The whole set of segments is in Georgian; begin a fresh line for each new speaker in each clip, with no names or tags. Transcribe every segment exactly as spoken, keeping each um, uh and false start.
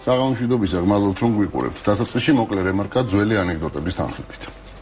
საღამოშვიდობის გმადლობთ რომ გვიყურებთ. დასაწყისში მოკლე რემარკა ძველი ანეკდოტების თანხლებით.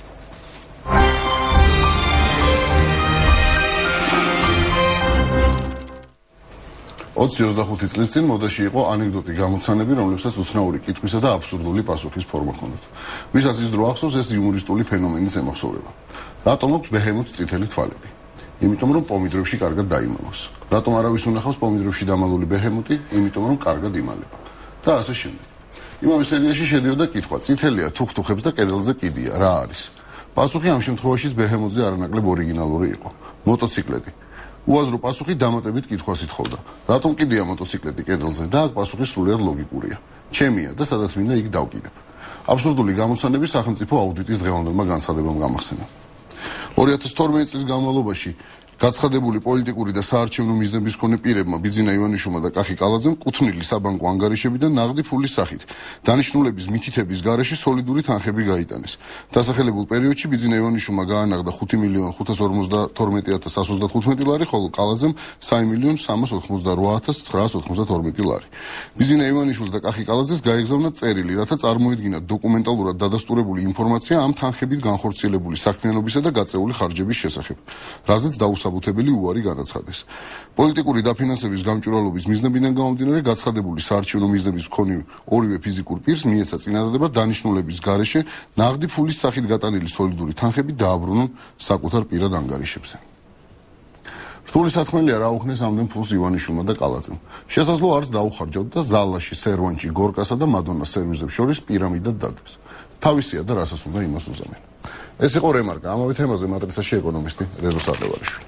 ოცი ოცდახუთი წლის წინ მოდაში იყო ანეკდოტი გამოცანები, რომლებსაც უცნაური კითხვისა და აბსურდული პასუხის ფორმა ჰქონდათ. ვისაც ის დრო ახსოვს, ეს იუმორისტული ფენომენის ემახსოვრება. რატომ აქვს ბეჰემოთს წითელი თვალები? იმიტომ რომ პომიდრებში კარგად დაიმალოს. რატომ არავის უნახავს პომიდრებში დამალული ბეჰემოთი? იმიტომ რომ კარგად იმალება. და ასე შემდეგ. იმავე სერიაში შედიოდა კითხვა: წითელია თუხთუხებს და კედელზე კიდია, რა არის? პასუხი ამ შემთხვევაშიც ბეჰემოთზე არანაკლებ ორიგინალური იყო. მოტოციკლეტი. უაზრო პასუხი დამატებით კითხვას ითხოვდა: რატომ კიდია მოტოციკლეტი კედელზე? და აქ პასუხი სრულიად ლოგიკურია. ჩემია და სადაც მინდა იქ დავკიდებ. აბსურდული გამოცანები სახელმწიფო აუდიტის დღევანდელმა განცხადებამ გამახსენა. ორი ათას თორმეტი წლის განმავლობაში გაცხადებული პოლიტიკური და საარჩევნო მიზნების მქონე პირებმა ბიძინა ივანიშვილმა და კახი კალაძემ კუთვნილი საბანკო ანგარიშებიდან ნაღდი ფულის სახით დანიშნულების მითითების გარეშე სოლიდური თანხები გაიტანეს. დასახელებულ პერიოდში ბიძინა ივანიშვილმა გაანაღდა ხუთი მილიონი ხუთას ორმოცდათორმეტი ათას ცხრაას ოცდახუთმეტი ლარი, ხოლო კალაძემ სამი მილიონი სამას ოთხმოცდარვა ათას ცხრაას ოთხმოცდათორმეტი ლარი. ბიძინა ივანიშვილს და კახი კალაძეს გაეგზავნა წერილი, რათა წარმოედგინათ დოკუმენტალურად დადასტურებული ინფორმაცია ამ თანხებით განხორციელებული საქმიანობისა და გაწეული ხარჯების შესახებ, რაზეც დაუსაბუთებელი უარი განაცხადეს. პოლიტიკური დაფინანსების გამჭვირვალობის მიზნებიდან გამომდინარე გაცხადებული საარჩევნო მიზნების მქონე ორივე ფიზიკურ პირს მიეცა წინადადება დანიშნულების გარეშე ნაღდი ფულის სახით გატანილი სოლიდური თანხები დააბრუნონ საკუთარ პირად ანგარიშებზე. რთული საქმეა რა უხნეს ამდენ ფულს ივანიშვილმა და კალაძემ. შესაძლოა არც დაუხარჯავთ და ზალაში, სერვანში, გორკასა და მადონას სერვიზებს შორის პირამიდად დადგეს. თავისია და რასაც უნდა იმას უზამენ. ეს იყო რემარკა. ამავე თემაზე მატრიცაში ეკონომისტი რეზო სარდევარიშვილი.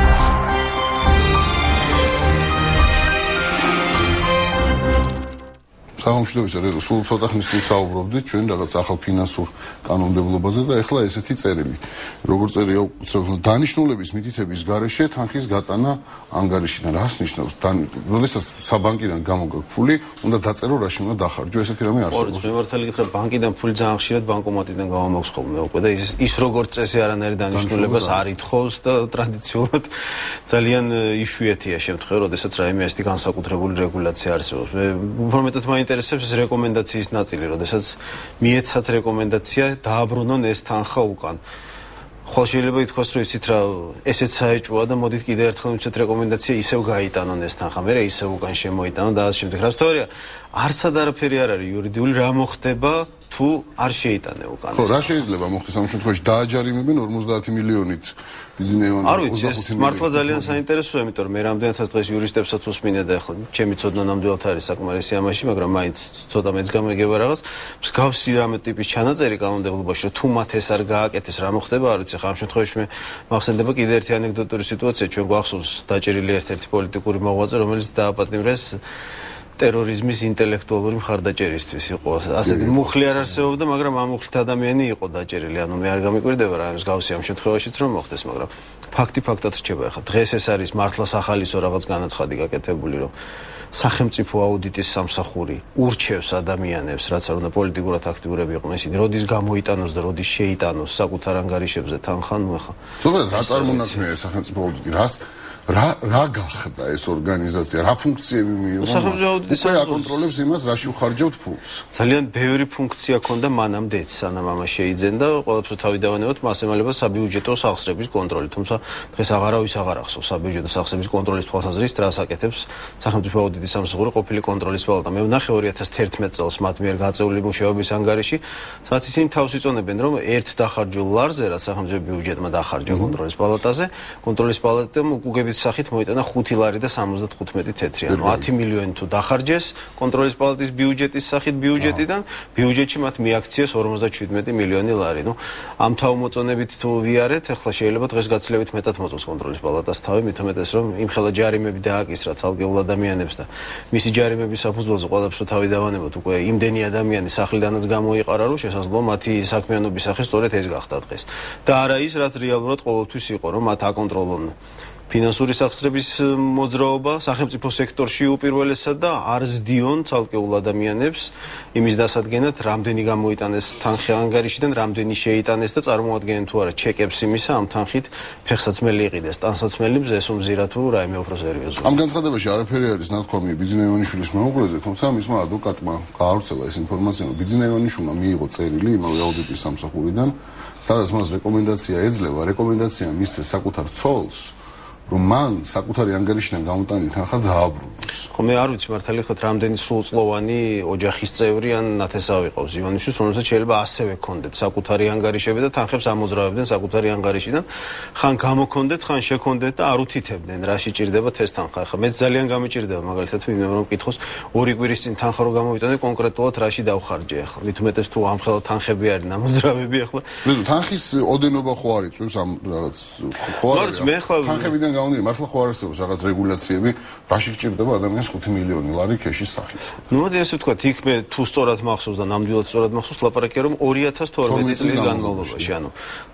საღამოშვიდობის რეზო, სულ ცოტა ხნის წინ საუბრობდით ჩვენ რაღაც ახალ ფინანსურ კანონმდებლობაზე და ეხლა ესეთი წერილი. როგორ წერია დანიშნულების მითითების გარეშე თანხის გატანა ანგარიშიდან. რას ნიშნავს? როდესაც საბანკიდან გამოგაქვს ფული, უნდა დაწერო რაში უნდა დახარჯო, ესეთი რამე არსებობს.
ორი მემართალი გითხრა, ბანკიდან ფული ძალიან ხშირად ბანკომატიდან გამომაქვს ხოლმე უკვე და ის ის როგორც წესი არანაირი დანიშნულებას არ ითხოვს და ტრადიციულად ძალიან იშვიათია შემთხვევა, როდესაც რაიმე ასეთი განსაკუთრებული რეგულაცია არსებობს. მე უფრო მეტად მაინტერესებს ეს რეკომენდაციის ნაწილი, როდესაც მიეცათ რეკომენდაცია დააბრუნონ ეს თანხა უკან. ხოლო შეიძლება ითქვას, რომ იცით რა, ესეც საეჭვოა და მოდით კიდევ ერთხელ მიცეთ რეკომენდაცია ისევ გაიტანონ ეს თანხა, მერე ისევ უკან შემოიტანონ და ასე შემდეგ. რა სწორია, არსად არაფერი არ არის იურიდიული, რა მოხდება თუ არ შეიტანე უკან.
ხო, რა შეიძლება მოხდეს ამ შემთხვევაში? დააჯარიმებენ ორმოცდაათი მილიონით ბიძინა ივანიშვილს.
არ ვიცი, ეს მართლა ძალიან საინტერესოა, იმიტომ რომ მე რამდენადაც დღეს იურისტებსაც უსმინე და ახლა ჩემი ცოდნა ნამდვილად არის საკმარისი ამაში, მაგრამ მაინც ცოტა მეც გამეგება რაღაც. მსგავსი რამე ტიპის ჩანაწერი კანონმდებლობაში, რომ თუ მათ ეს არ გააკეთეს, რა მოხდება, არ ვიცი. ამ შემთხვევაში მე მახსენდება კიდე ერთი ანეკდოტური სიტუაცია, ჩვენ გვახსოვს დაჭერილი ერთ-ერთი პოლიტიკური მოღვაწე, რომელიც დააპატიმრეს ტერორიზმის ინტელექტუალური მხარდაჭერისთვის იყო. ასეთი მუხლი არ არსებობდა, მაგრამ ამ მუხლით ადამიანი იყო დაჭერილი. ანუ მე არ გამიკვირდება რა, მსგავსი ამ შემთხვევაშიც რომ მოხდეს, მაგრამ ფაქტი ფაქტად რჩება. ახლა დღეს ეს არის მართლა სახალისო რაღაც განაცხადი გაკეთებული, რომ სახელმწიფო აუდიტის სამსახური ურჩევს ადამიანებს, რაც არ უნდა პოლიტიკურად აქტიურები იყვნენ, ისინი როდის გამოიტანოს და როდის შეიტანოს საკუთარ ანგარიშებზე თანხა, ნუ ახლა.
ზოგადად რა წარმონაქმნია სახელმწიფო აუდიტი? რას რა რა გახდა ეს ორგანიზაცია? რა ფუნქციები მიიღო?
სახელმწიფო აუდიტის
უკვე აკონტროლებს იმას, რაში უხარჯავთ ფულს.
ძალიან ბევრი ფუნქცია ჰქონდა მანამდეც, სანამ ამას შეიძენ და ყველაფერს თავი დავანებოთ, მას ემალება საბიუჯეტო სახსრების კონტროლი. თუმცა დღეს აღარავის აღარ ახსოვს საბიუჯეტო სახსრების კონტროლის თვალსაზრისით, რას აკეთებს სახელმწიფო აუდიტის სამსახური ყოფილი კონტროლის პალატა. მე ვნახე ორი ათას თერთმეტ წელს მათ მიერ გაწეული მუშაობის ანგარიში, სადაც ისინი თავს იწონებენ, რომ ერთ დახარჯულ ლარზე, რაც სახელმწიფო ბიუჯეტმა დახარჯა კონტროლის პალატაზე, კონტროლის პალატამ უკუგებით სახით მოიტანა ხუთი ლარი და სამოცდათხუთმეტი თეთრი. ანუ ათი მილიონი თუ დახარჯეს კონტროლის პალატის ბიუჯეტის სახით ბიუჯეტიდან, ბიუჯეტში მათ მიაქციეს ორმოცდაჩვიდმეტი მილიონი ლარი. ნუ ამ თავმოწონებით თუ ვიარეთ, ახლა შეიძლება დღეს გაცილებით მეტად მოწოს კონტროლის პალატას თავი, მით უმეტეს რომ იმხელა ჯარიმები დააკისრა ცალკეულ ადამიანებს და მისი ჯარიმების საფუძველზე ყველაფერს თავი დავანებოთ, უკვე იმდენი ადამიანი სახლიდანაც გამოიყარა, რომ შესაძლოა მათი საქმიანობის სახე სწორედ ეს გახდა დღეს. და არა ის, რაც რეალურად ყოველთვის იყო, რომ მათ აკონტროლონ ფინანსური სახსრების მოძრაობა სახელმწიფო სექტორში უპირველესად და არ ზდიონ ცალკეულ ადამიანებს იმის დასადგენად, რამდენი გამოიტანეს თანხი ანგარიშიდან, რამდენი შეიტანეს და წარმოადგენენ თუ არა ჩეკებს იმისა, ამ თანხით ფეხსაცმელი იყიდეს, ტანსაცმელი მზეს უმზირა თუ რაიმე უფრო სერიოზული.
ამ განცხადებაში არაფერი არის ნათქვამი ბიძინა ივანიშვილის მეუღლეზე, თუმცა მისმა ადვოკატმა გაავრცელა ეს ინფორმაცია, რომ ბიძინა ივანიშვილმა მიიღო წერილი იმავე აუდიტის სამსახურიდან, სადაც მას რეკომენდაცია ეძლევა, რეკომენდაცია მისცეს საკუთარ ცოლს, რომ მან საკუთარი ანგარიშიდან გამოტანილი თანხა დააბრუნოს.
ხო მე არ ვიცი მართალი ხოთ რამდენი სრულწლოვანი ოჯახის წევრი ან ნათესავი ყავს ივანიშვილს, რომელსაც შეიძლება ასევე ქონდეთ საკუთარი ანგარიშები და თანხებს ამოძრავებდნენ საკუთარი ანგარიშიდან, ხან გამოქონდეთ, ხან შექონდეთ და არ უთითებდნენ რა შეჭirdებათ ეს თანხა. ხა მეც ძალიან გამიჭirdება მაგალითად ვინმე რომ მკითხოს ორი კვირის წინ თანხა რო გამოვიტანე კონკრეტულად რაში დავხარჯე ახლა. მით უმეტეს თუ ამხელა თანხები არის ამოძრავები ახლა.
მეზუ თანხის ოდენობა ხო არის წვევს ამ რაღაც ხო არის. თანხებიდან გამომდინარე მართლა ხო არსებობს რაღაც რეგულაციები, რაში გჭირდება ადამიანს ხუთი მილიონი ლარი ქეშის სახით.
ნუ მოდი ასე ვთქვათ, იქ მე თუ სწორად მახსოვს და ნამდვილად სწორად მახსოვს, ლაპარაკია რომ ორი ათას თორმეტი წლის განმავლობაში, ანუ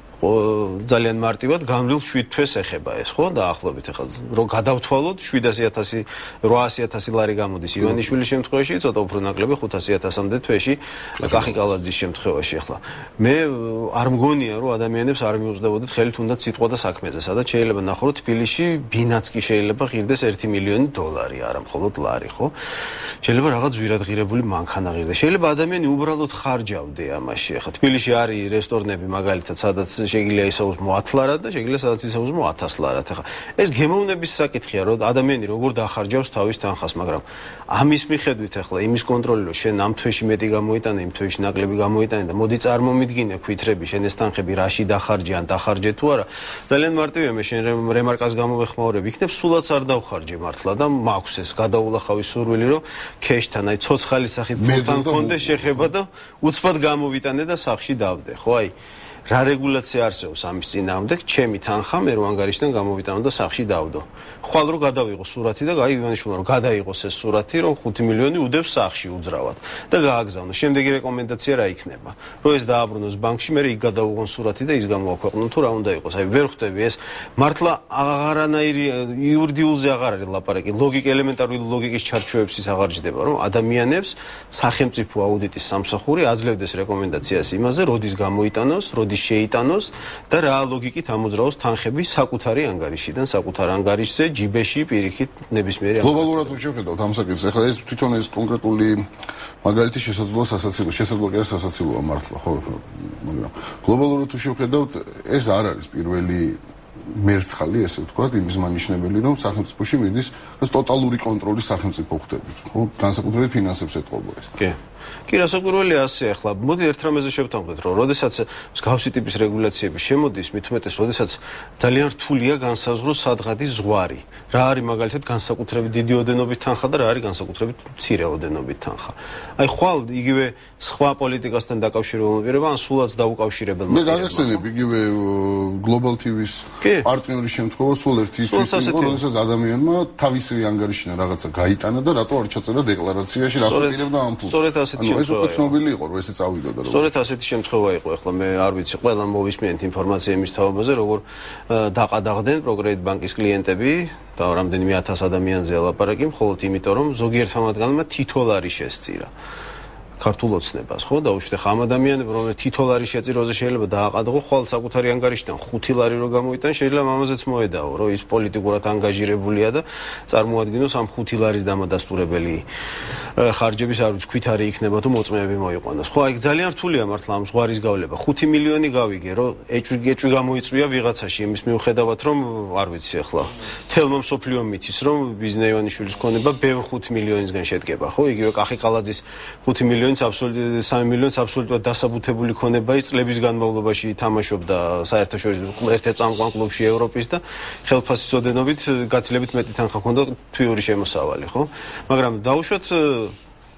ძალიან მარტივად გამრილ შვიდ თვეს ეხება ეს, ხო? დაახლოებით ახლა რომ გადავთვალოთ შვიდასი ათასი, რვაასი ათასი ლარი გამოდის ივანიშვილის შემთხვევაში, ცოტა უფრო ნაკლები ხუთასი ათასამდე თვეში კახიკალაძის შემთხვევაში ახლა. მე არ მგონია რომ ადამიანებს არ მიუძლებოდეთ ხელი თუნდაც სიტყვა და საქმეზე, სადაც შეიძლება ნახო რომ თბილისში ბინაც კი შეიძლება ღირდეს ერთი მილიონი დოლარი, არა მხოლოდ ლარი, ხო? შეიძლება რაღაც ზვირადღირებული მანქანა ღირდეს. შეიძლება ადამიანი უბრალოდ ხარჯავდე ამაში. ახლა თბილისში არის რესტორნები მაგალითად, სადაც შეიძლება ისაუზმო ათ ლარად და შეიძლება სადაც ისაუზმო ათას ლარად. ახლა ეს გემოვნების საკითხია, რომ ადამიანი როგორ დახარჯავს თავის თანხას, მაგრამ ამის მიხედვით ახლა იმის კონტროლი, რომ შენ ამ თვეში მეტი გამოიტანე, იმ თვეში ნაკლები გამოიტანე და მოდი წარმომიდგინე ქვითრები, შენ ეს თანხები რაში დახარჯე ან დახარჯე თუ არა. ძალიან მარტივია, მე შენ რემარკას გამოვეხმაურებ, იქნებ სულაც არ დავხარჯე მართლა და მაქვს ეს გადაულახავი სურვილი, რომ ქეშთან, აი ცოცხალის სახით მოთან კონდეს შეხება და უცბად გამოვიტანე და სახში დავდე, ხო აი რა რეგულაცია არსებობს ამის წინააღმდეგ, ჩემი თანხა მე რო ანგარიშიდან გამოვიტანო და სახში დავდო. ხვალ რო გადავიღო სურათი და აი ივანიშვილმა რომ გადაიღოს ეს სურათი, რომ ხუთი მილიონი უდევს სახში უძრავად და გააგზავნო. შემდეგი რეკომენდაცია რა იქნება? რომ ეს დააბრუნოს ბანკში, მე იქ გადაუღონ სურათი და ის გამოაქვეყნო თუ რა უნდა იყოს. აი ვერ ხვდები ეს მართლა აღარანაირი იურიდიულზე აღარ არის ლაპარაკი. ლოგიკა ელემენტარული ლოგიკის ჩარჩოებს ის აღარ ჯდება, რომ ადამიანებს სახელმწიფო აუდიტის სამსახური აძლევდეს რეკომენდაციას იმაზე, როდის გამოიტანოს, როდის შეიტანოს და რა ლოგიკით ამოძრავოს თანხები საკუთარი ანგარიშიდან, საკუთარ ანგარიშზე, ჯიბეში, პირიქით, ნებისმიერი.
გლობალურად თუ შევხედავთ ამ საკითხს, ახლა ეს თვითონ ეს კონკრეტული მაგალითი შესაძლოა სასაცილო, შესაძლოა კი სასაცილოა მართლა, ხო, მაგრამ გლობალურად თუ შევხედავთ, ეს არ არის პირველი მერცხალი, ესე ვთქვათ, იმის მანიშნებელი, რომ სახელმწიფოში მიდის ეს ტოტალური კონტროლი სახელმწიფო ხდებით, ხო, განსაკუთრებით ფინანსებს ეთყობა ეს.
კი. კი, რასაკვირველია ასე ახლა. მოდი ერთ რამეზე შევთანხმდეთ, რომ როდესაც მსგავსი ტიპის რეგულაციები შემოდის, მით უმეტეს, როდესაც ძალიან რთულია განსაზღვროს სადღადის ზღვარი. რა არის მაგალითად განსაკუთრებით დიდი ოდენობით თანხა და რა არის განსაკუთრებით მცირე ოდენობით თანხა. აი ხვალ იგივე სხვა პოლიტიკასთან დაკავშირებულ პირება ან სულაც დაუკავშირებელ
მე გაგახსენებ იგივე Global T V-ის პარტნიორის შემთხვევა სულ ერთი ის იყო, როდესაც ადამიანმა თავისი ანგარიშიდან რაღაცა გაიტანა და რატო არ ჩაწერა დეკლარაციაში, რას უყურებდა ამ ფულს.
სწორედ ასეთი
ანუ ეს უკვე ცნობილი იყო, რომ ესე წავიდოდა და
სწორედ ასეთი შემთხვევა იყო. ახლა მე არ ვიცი, ყველა მოვისმენთ ინფორმაცია იმის თაობაზე, როგორ დაყადაღდნენ პროგრედით ბანკის კლიენტები და რამდენიმე ათას ადამიანზე ლაპარაკი, მხოლოდ იმიტომ, რომ ზოგიერთმა მათგანმა თითოლარი შესწირა. ქართულ ოცნებას, ხო, დაუშვით ხა ამ ადამიანებს, რომლებიც თითოლარი შეწიროზე შეიძლება დააყადღო, ხვალ საკუთარი ანგარიშიდან ხუთი ლარი რო გამოიტან, შეიძლება ამაზეც მოედაო, რომ ის პოლიტიკურად ანგაჟირებულია და წარმოადგენოს ამ ხუთი ლარის დამადასტურებელი ხარჯების, არ ვიცი, ქვითარი იქნება თუ მოწმეები მოიყვანოს. ხო, აი ძალიან რთულია მართლა ამ ზღვარის გავლება. ხუთი მილიონი გავიგე, რომ ეჭვი ეჭვი გამოიწვია ვიღაცაში, იმის მიუხედავად, რომ არ ვიცი ახლა თელმა მსოფლიო მითის, რომ ბიზნეს ივანიშვილის ქონება ბევრ ხუთი მილიონისგან შედგება, ხო? იგივე კახიკალაძის ხუთი მილიონი აბსოლუტურად სამი მილიონს აბსოლუტურად დასაბუთებული ქონება ის წლების განმავლობაში თამაშობდა საერთაშორისო ერთ-ერთ წამყვან კლუბში ევროპის და ხელფასის ოდენობით გაცილებით მეტი თანხა ჰქონდა თვიური შემოსავალი, ხო? მაგრამ დაუშვათ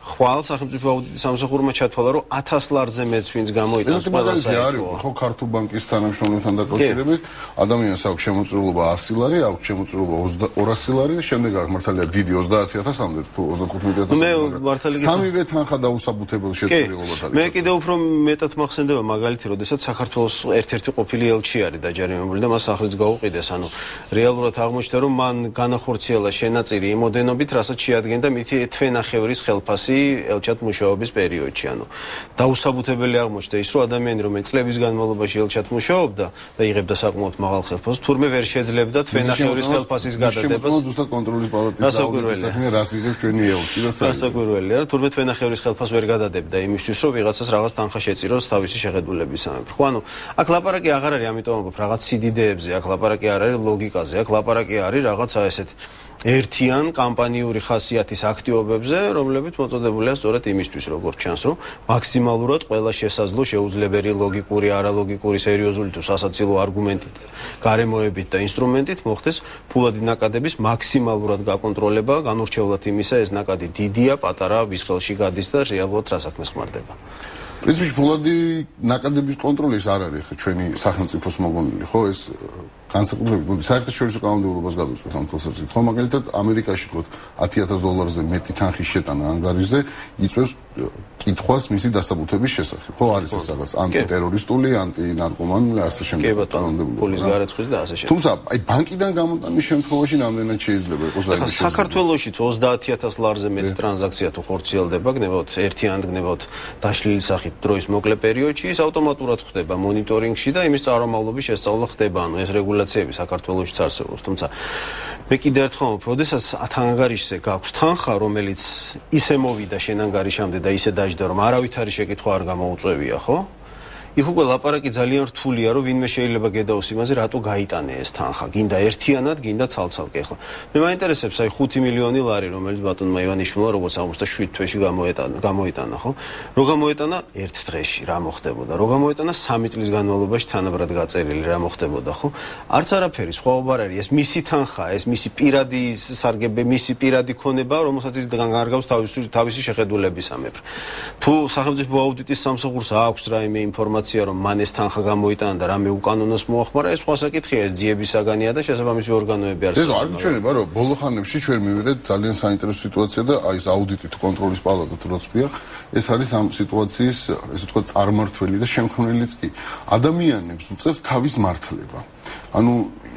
ხვალ სახელმწიფო აუდიტის სამსახურმა ჩათვალა, რომ ათას ლარზე მეც ვინც გამოიტანს ყველა საერთო.
ხო, ქართულ ბანკის თანამშრომლებთან დაკავშირებით ადამიანს აქვს შემოწირულობა ასი ლარი, აქვს შემოწირულობა ორასი ლარი, შემდეგ აქვს მართალია დიდი ოცდაათი ათასამდე თუ ოცდახუთმეტი ათასამდე.
მე მართალი
სამივე თანხა დაუსაბუთებელ შეწირილობად არის.
მე კიდევ უფრო მეტად მახსენდება მაგალითი, როდესაც საქართველოს ერთ-ერთი ყოფილი ელჩი არის დაჯარიმებული და მას სახლიც გაუყიდეს, ანუ რეალურად აღმოჩნდა, რომ მან განახორციელა შენაწირი იმოდენობით, რასაც შეადგენდა მითი თვენახევრის ხელფასი ელჩად მუშაობის პერიოდში, ანუ დაუსაბუთებელი აღმოჩნდა ის, რომ ადამიანი, რომელიც წლების განმავლობაში ელჩად მუშაობდა და იღებდა საკმაოდ მაღალ ხელფასს, თურმე ვერ შეძლებდა თვენახევრის ხელფასის გადადებას.
ზუსტად კონტროლის პალატის აუდიტის საქმე რას იღებს ჩვენი ელჩი და საერთოდ.
გასაკვირველია, თურმე თვენახევრის ხელფასს ვერ გადადებდა იმისთვის, რომ ვიღაცას რაღაც თანხა შეწიროს თავისი შეხედულების სამეფო. ხო, ანუ აქ ლაპარაკი აღარ არის, ამიტომ ამბობ რაღაც სიდიდეებზე, აქ ლაპარაკი არ არის ლოგიკაზე, აქ ლაპარაკი არის რაღაცა ესეთ ერთიან კამპანიური ხასიათის აქტივობებზე, რომლებიც მოწოდებულია სწორედ იმისთვის, როგორც ჩანს, რომ მაქსიმალურად ყველა შესაძლო შეუძლებელი ლოგიკური, არალოგიკური, სერიოზული თუ სასაცილო არგუმენტით, გარემოებით და ინსტრუმენტით მოხდეს ფულადი ნაკადების მაქსიმალურად გაკონტროლება, განურჩევლად იმისა, ეს ნაკადი დიდია, პატარა, ვის ხელში გადის და რეალურად რა საქმეს ხმარდება.
პრინციპში ფულადი ნაკადების კონტროლი ეს არ არის ჩვენი სახელმწიფოს მოგონილი, ხო, ეს განსაკუთრებით საერთაშორისო კანონმდებლობას გადავწყვეტ ამ თვალსაზრისით. ხო, მაგალითად, ამერიკაში თქო ათი ათას დოლარზე მეტი თანხის შეტანა ანგარიშზე იწვევს კითხვას მისი დასაბუთების შესახებ. ხო, არის ეს რაღაც ანტიტერორისტული, ანტინარკომანული, ასე შემდეგ კანონმდებლობა.
პოლის გარეცხვის და ასე შემდეგ.
თუმცა, აი ბანკიდან გამოტანის შემთხვევაში რამდენად შეიძლება იყოს აი ეს.
საქართველოშიც ოცდაათი ათას ლარზე მეტი ტრანზაქცია თუ ხორციელდება, გნებავთ ერთიან გნებავთ დაშლილი სახით დროის მოკლე პერიოდში, ის ავტომატურად ხდება მონიტორინგში და იმის წარმომავლობის შესწავლა ხდება, ანუ ეს რეგულაციები საქართველოშიც არსებობს. თუმცა მე კიდევ ერთხელ ვამბობ, როდესაც ანგარიშზე გაქვს თანხა, რომელიც ისე მოვიდა შენ ანგარიშამდე და ისე დაждდა, რომ არავითარი შეკითხვა არ გამოუწევია, ხო? იქ უკვე ლაპარაკი ძალიან რთულია, რომ ვინმე შეიძლება გედაოს იმაზე, რატო გაიტანე ეს თანხა, გინდა ერთიანად, გინდა ცალ-ცალკე. ახლა მე მაინტერესებს აი ხუთი მილიონი ლარი, რომელიც ბატონმა ივანიშვილმა როგორც აღმოჩნდა შვიდ თვეში გამოეტანა, გამოიტანა, ხო? რო გამოეტანა ერთ დღეში, რა მოხდებოდა? რო გამოეტანა სამი წლის განმავლობაში თანაბრად გაწერილი, რა მოხდებოდა, ხო? არც არაფერი, სხვაობა არ არის. ეს მისი თანხა, ეს მისი პირადი სარგებე, მისი პირადი ქონება, რომელსაც ის განარგავს თავისი თავისი შეხედულების სამეფო. თუ სახელმწიფო აუდიტის სამსახურს აქვს რაიმე ინფორმაცია, რომ მან ეს თანხა გამოიტანა და რამე უკანონოს მოახმარა, ეს სხვა საკითხია, ეს ძიების საგანია და შესაბამისი ორგანოები არსებობს.
ეს არ გიჩვენება, რომ ბოლო ხანებში ჩვენ მივიღეთ ძალიან საინტერესო სიტუაცია და აი ეს აუდიტით კონტროლის პალატა თუ რაც ქვია, ეს არის ამ სიტუაციის, ესე ვთქვათ, წარმმართველი და შემქმნელიც კი. ადამიანებს უწევს თავის მართლება. ანუ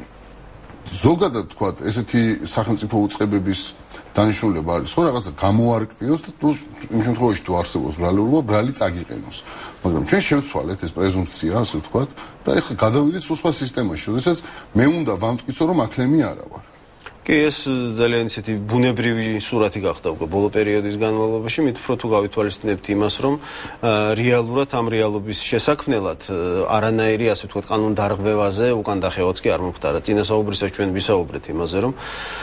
ზოგადად ვთქვათ, ესეთი სახელმწიფო უწყებების დანიშნულება არის, ხო, რაღაცა გამოარკვიოს და თუ იმ შემთხვევაში თუ არსებობს ბრალეულობა, ბრალი წაგიყენოს. მაგრამ ჩვენ შევცვალეთ ეს პრეზუმპცია, ასე ვთქვათ, და ეხლა გადავიდეთ სხვა სისტემაში, როდესაც მე უნდა ვამტკიცო, რომ აქლემი არა ვარ.
კი, ეს ძალიან ისეთი ბუნებრივი სურათი გახდა უკვე ბოლო პერიოდის განმავლობაში, მით უფრო თუ გავითვალისწინებთ იმას, რომ რეალურად ამ რეალობის შესაქმნელად არანაირი, ასე ვთქვათ, კანონდარღვევაზე უკან დახევაც კი არ მომხდარა. წინასაუბრისას ჩვენ ვისაუბრეთ იმაზე, რომ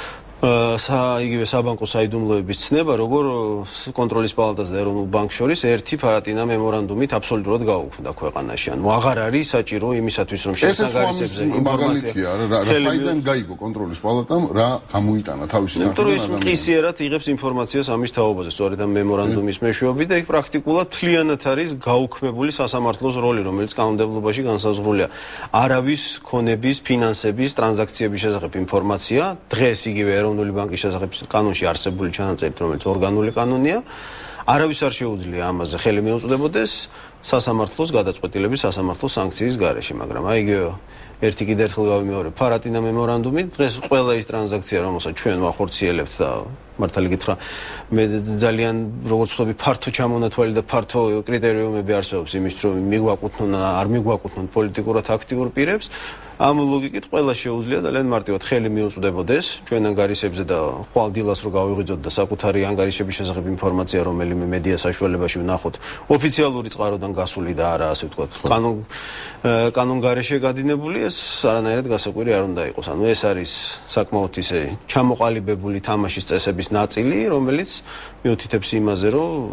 სა იგივე საბანკო საიდუმლოების ცნება, როგორ კონტროლის პალატას და ეროვნულ ბანკს შორის ერთი ფარატინა მემორანდუმით აბსოლუტურად გაუქმდა ქვეყანაში. ანუ აღარ არის საჭირო იმისათვის, რომ შესაძლებლობებზე
ინფორმაცია რა საიდან გაიგო კონტროლის პალატამ რა გამოიტანა თავისი თანხა.
იმიტომ რომ ის მყისიერად იღებს ინფორმაციას ამის თაობაზე, სწორედ ამ მემორანდუმის მეშვეობით და იქ პრაქტიკულად მთლიანად არის გაუქმებული სასამართლოს როლი, რომელიც კანონმდებლობაში განსაზღვრულია. არავის ქონების, ფინანსების, ტრანზაქციების შესახებ ინფორმაცია დღეს იგივე ეროვნული ბანკის შესახებ კანონში არსებული ჩანაწერით, რომელიც ორგანული კანონია, არავის არ შეუძლია ამაზე ხელი მიუწვდებოდეს სასამართლოს გადაწყვეტილების, სასამართლოს სანქციის გარეშე, მაგრამ აი იგივე ერთი კიდევ ერთხელ გავიმეორებ, ფარატინა მემორანდუმით დღეს ყველა ის ტრანზაქცია, რომელსაც ჩვენ ვახორციელებთ და მართალი გითხრა, მე ძალიან როგორც ვთქვი, ფართო ჩამონათვალი და ფართო კრიტერიუმები არსებობს იმისთვის, რომ მიგვაკუთვნონ, არ მიგვაკუთვნონ პოლიტიკურად აქტიურ პირებს. ამ ლოგიკით ყველა შეუძლია ძალიან მარტივად ხელი მიუწვდებოდეს ჩვენ ანგარიშებზე და ხვალ დილას რო გავიღვიძოთ და საკუთარი ანგარიშების შესახებ ინფორმაცია, რომელიმე მედია საშუალებაში ვნახოთ, ოფიციალური წყაროდან გასული და არა, ასე ვთქვათ, კანონ კანონგარეშე გადინებული, ეს არანაირად გასაკვირი არ უნდა იყოს. ანუ ეს არის საკმაოდ ისე ჩამოყალიბებული თამაშის წესების ნაწილი, რომელიც მიუთითებს იმაზე, რომ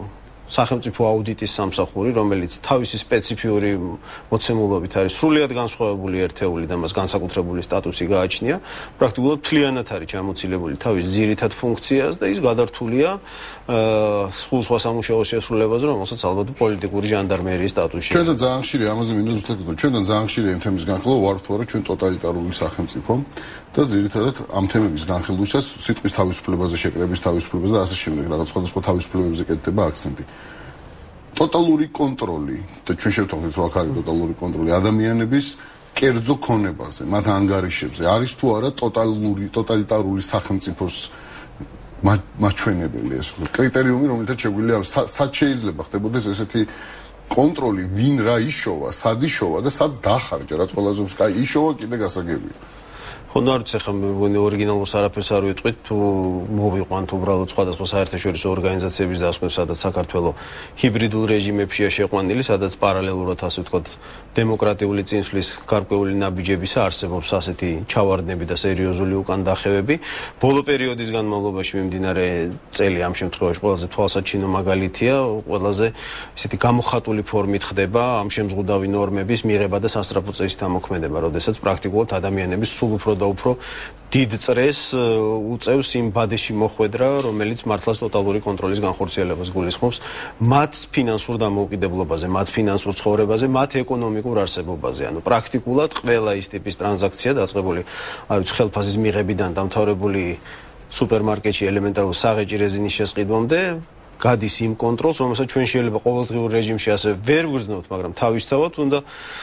სახელმწიფო აუდიტის სამსახური, რომელიც თავისი სპეციფიური მოცემულობით არის სრულიად განსხვავებული ერთეული და მას განსაკუთრებული სტატუსი გააჩნია, პრაქტიკულად მთლიანად არის ჩამოცილებული თავის ძირითად ფუნქციას და ის გადართულია სულ სხვა სამუშაოს შესრულებაზე, რომელსაც ალბათ პოლიტიკური ჟანდარმერიის სტატუსი.
ჩვენთან ძალიან ხშირია ამაზე მინდა ზუსტად გითხრათ, ჩვენთან ძალიან ხშირია იმ თემის განხილვა, ვართ თუ არა ჩვენ ტოტალიტარული სახელმწიფო და ძირითადად ამ თემების განხილვისას სიტყვის თავისუფლებაზე, შეკრების თავისუფლებაზე და ასე შემდეგ რაღაც სხვადასხვა თავისუფლებებზე კეთდება აქცენტი. ტოტალური კონტროლი და ჩვენ შევთანხმდით, რომ აქ არის ტოტალური კონტროლი ადამიანების კერძო ქონებაზე, მათ ანგარიშებზე, არის თუ არა ტოტალური ტოტალიტარული სახელმწიფოს მაჩვენებელი ეს კრიტერიუმი, რომელთაც შეგვიძლია სად შეიძლება ხდებოდეს ესეთი კონტროლი, ვინ რა იშოვა, სად იშოვა და სად დახარჯა, რაც ყველაზე კაი იშოვა კიდე გასაგებია.
ხომ არ ვიცი, ხა მე ორიგინალურს არაფერს არ ვიტყვით, თუ მოვიყვანთ უბრალოდ სხვადასხვა საერთაშორისო ორგანიზაციების დასკვნებს, სადაც საქართველოს ჰიბრიდულ რეჟიმებშია შეყვანილი, სადაც პარალელურად ასე ვთქვათ, დემოკრატიული წინსვლის გარკვეული ნაბიჯებისა არსებობს ასეთი ჩავარდნები და სერიოზული უკან დახევები. ბოლო პერიოდის განმავლობაში მიმდინარე წელი ამ შემთხვევაში ყველაზე თვალსაჩინო მაგალითია, ყველაზე ესეთი გამოხატული ფორმით ხდება ამ შემზღუდავი ნორმების მიღება და სასწრაფო წესით ამოქმედება, როდესაც პრაქტიკულად ადამიანების სულ უფრო და უფრო დიდ წრეს უწევს იმ ბადეში მოხვედრა, რომელიც მართლაც ტოტალური კონტროლის განხორციელებას გულისხმობს მათ ფინანსურ დამოუკიდებლობაზე, მათ ფინანსურ ცხოვრებაზე, მათ ეკონომიკურ არსებობაზე. ანუ პრაქტიკულად ყველა ის ტიპის ტრანზაქცია დაწყებული, არ ვიცი, ხელფასის მიღებიდან დამთავრებული სუპერმარკეტში ელემენტარულ საღეჭი რეზინის შესყიდვამდე გადის იმ კონტროლს, რომელსაც ჩვენ შეიძლება ყოველდღიურ რეჟიმში ასე ვერ ვგრძნობთ, მაგრამ თავისთავად უნდა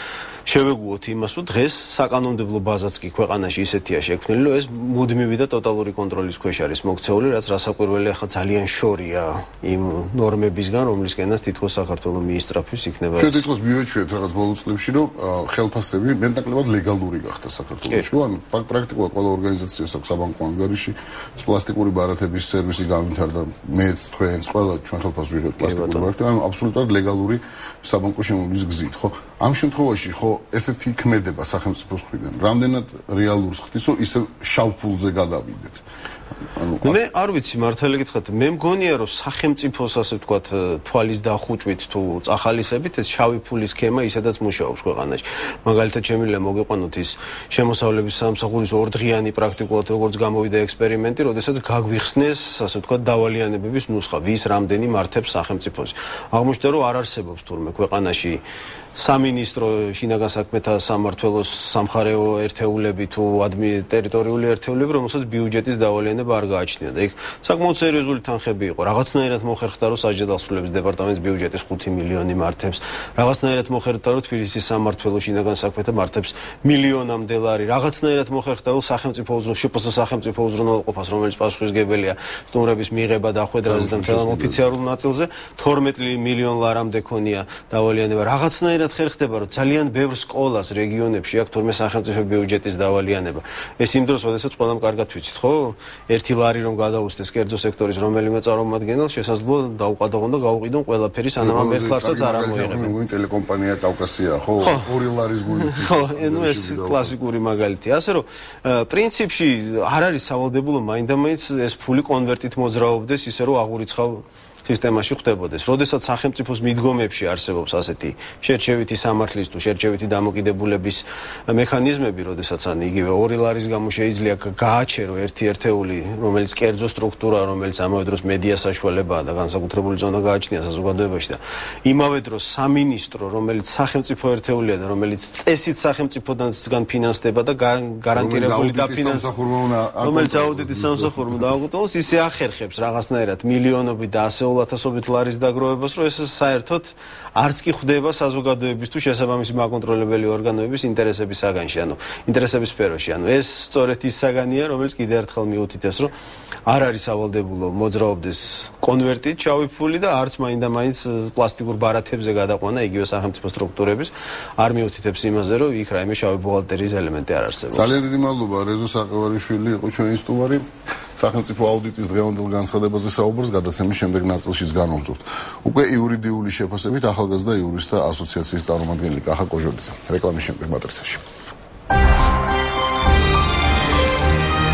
შევეგუოთ იმას, რომ დღეს საკანონმდებლო ბაზაც კი ქვეყანაში ისეთია შექმნილი, რომ ეს მუდმივი და ტოტალური კონტროლის ქვეშ არის მოქცეული, რაც რასაკვირველი ახლა ძალიან შორია იმ ნორმებისგან, რომლისკენაც თითქოს საქართველოს მიისწრაფვის იქნება.
ჩვენ თითქოს მივეჩვევთ რაღაც ბოლო წლებში, რომ ხელფასები მეტნაკლებად ლეგალური გახდა საქართველოში. ანუ პრაქტიკულად ყველა ორგანიზაციას აქვს საბანკო ანგარიში, პლასტიკური ბარათების სერვისი განვითარდა, მეც თქვენს ყველა ჩვენ ხელფასს ვიღებთ პლასტიკური ბარათები, ანუ აბსოლუტურად ლეგალური საბანკო შემოვლის გზით, ხო? ამ შემთხვევაში ხო ესეთი ქმედება სახელმწიფოს მხრიდან რამდენად რეალურს ხდის, რომ ისე შავ ფულზე გადავიდეთ. ანუ
მე არ ვიცი, მართალი გითხრათ, მე მგონია, რომ სახელმწიფოს ასე ვთქვათ თვალის დახუჭვით თუ წახალისებით ეს შავი ფულის სქემა ისედაც მუშაობს ქვეყანაში. მაგალითად შემიძლია მოგიყვანოთ ის შემოსავლების სამსახურის ორდღიანი პრაქტიკულად როგორც გამოვიდა ექსპერიმენტი, როდესაც გაგვიხსნეს ასე ვთქვათ დავალიანებების ნუსხა, ვის რამდენი მართებს სახელმწიფოს. აღმოჩნდა, რომ არ არსებობს თურმე ქვეყანაში სამინისტრო შინაგან საქმეთა სამმართველოს სამხარეო ერთეულები თუ ტერიტორიული ერთეულები, რომელსაც ბიუჯეტის დავალიანება არ გააჩნია და იქ საკმაოდ სერიოზული თანხები იყო. რაღაცნაირად მოხერხდა, რომ სასჯელ დასრულების დეპარტამენტის ბიუჯეტის ხუთი მილიონი მართებს, რაღაცნაირად მოხერხდა, რომ თბილისის სამმართველო შინაგან საქმეთა მართებს მილიონამდე ლარი, რაღაცნაირად მოხერხდა, რომ სახელმწიფო უზრუნ შპს სახელმწიფო უზრუნველყოფას, რომელიც პასუხისგებელია სტუმრების მიღება დახვედრაზე და მთელ ოფიციალურ ნაწილზე თორმეტ მილიონ ლარამდე ქონია დავალიანება. რაღაცნაირად ხერხდება, რომ ძალიან ბევრ სკოლას რეგიონებში აქვს თორმე სახელმწიფო ბიუჯეტის დავალიანება. ეს იმ დროს, როდესაც ყველამ კარგად ვიცით, ხო? ერთი ლარი რომ გადაუსდეს კერძო სექტორის რომელიმე წარმომადგენელს, შესაძლოა დაუყადაღონ და გაუყიდონ ყველაფერი, სანამ ამ ერთ ლარსაც არ ამოიღებენ.
მოგინ ტელეკომპანია კავკასია, ხო? ორი ლარის გული.
ხო, ანუ ეს კლასიკური მაგალითია. ასე რომ პრინციპში არ არის სავალდებულო მაინდამაინც ეს ფული კონვერტით მოძრაობდეს, ისე რომ აღურიცხავ სისტემაში ხდებოდეს. როდესაც სახელმწიფოს მიდგომებში არსებობს ასეთი შერჩევითი სამართლის თუ შერჩევითი დამოკიდებულების მექანიზმები, როდესაც ან იგივე ორი ლარის გამო შეიძლება გააჩერო ერთი ერთეული, რომელიც კერძო სტრუქტურა, რომელიც ამავე დროს მედია საშუალებაა და განსაკუთრებული ზონა გააჩნია საზოგადოებაში და იმავე დროს სამინისტრო, რომელიც სახელმწიფო ერთეულია და რომელიც წესით სახელმწიფოდან ფინანსდება და გარანტირებული დაფინანსება, რომელიც აუდიტის სამსახურმა დააკუთვნოს, ისე ახერხებს რაღაცნაირად მილიონობით და ასე ათასობით ლარის დაგროვებას, რომ ეს საერთოდ არც კი ხდება საზოგადოების თუ შესაბამისი მაკონტროლებელი ორგანოების ინტერესების საგანში, ანუ ინტერესების სფეროში. ანუ ეს სწორედ ის საგანია, რომელიც კიდევ ერთხელ მიუთითებს, რომ არ არის სავალდებულო მოძრაობდეს კონვერტით შავი ფული და არც მაინდამაინც პლასტიკურ ბარათებზე გადაყვანა იგივე სახელმწიფო სტრუქტურების არ მიუთითებს იმაზე, რომ იქ რაიმე შავი ბუღალტერიის ელემენტი არ არსებობს.
ძალიან დიდი მადლობა, რეზო საყევარიშვილი იყო ჩვენი სტუმარი. სახელმწიფო აუდიტის დღევანდელ განცხადებაზე საუბარს გადაცემის შემდეგ ნაწილშიც განვაგრძობთ. უკვე იურიდიული შეფასებით ახალგაზრდა იურისტთა ასოციაციის წარმომადგენელი კახა კოჟოლიძე. რეკლამის შემდეგ მატრიცაში.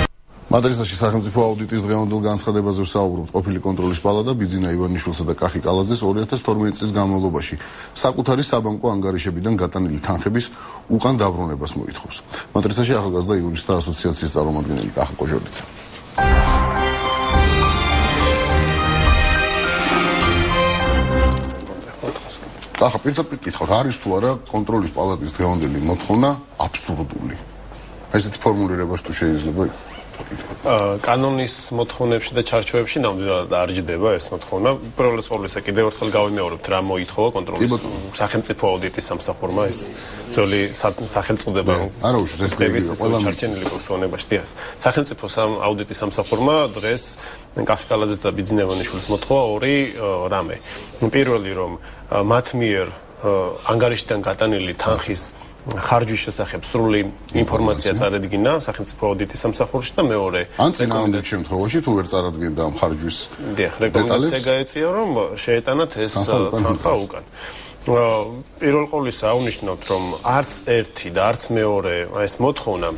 მადრისაში სახელმწიფო აუდიტის დღევანდელ განცხადებაზე ვსაუბრობთ ყოფილი კონტროლის პალატა ბიძინა ივანიშვილსა და კახი კალაძეს ორი ათას თორმეტი წლის განმავლობაში საკუთარი საბანკო ანგარიშებიდან გატანილი თანხების უკან დაბრუნებას მოითხოვს. მადრისაში ახალგაზრდა იურისტთა ასოციაციის წარმომადგენელი კახა კოჟოლიცა. კახა პირდაპირ კითხავთ, არის თუ არა კონტროლის პალატის დღევანდელი მოთხოვნა აბსურდული? ესეთი ფორმულირებას თუ შეიძლება
კანონის მოთხოვნებში და ჩარჩოებში ნამდვილად არ ჯდება ეს მოთხოვნა. პირველ ყოვლისა კიდევ ერთხელ გავიმეორებთ რა მოითხოვა კონტროლის სახელმწიფო აუდიტის სამსახურმა ეს ძველი სახელწოდება
არა უშუალოდ
ჩარჩენილი პოსონებაში. სახელმწიფო აუდიტის სამსახურმა დღეს კახი კალაძეს და ბიძინა ივანიშვილის მოთხოვა ორი რამე. პირველი რომ მათ მიერ ანგარიშიდან გატანილი თანხის ხარჯვის შესახებ სრული ინფორმაცია წარედგინა სახელმწიფო აუდიტის სამსახურში და მეორე
ან წინააღმდეგ შემთხვევაში თუ ვერ წარადგენდა ამ ხარჯვის
რეკომენდაცია გაეწია რომ შეეტანათ ეს თანხა უკან. პირველ ყოვლისა აღნიშნოთ რომ არც ერთი და არც მეორე ეს მოთხოვნა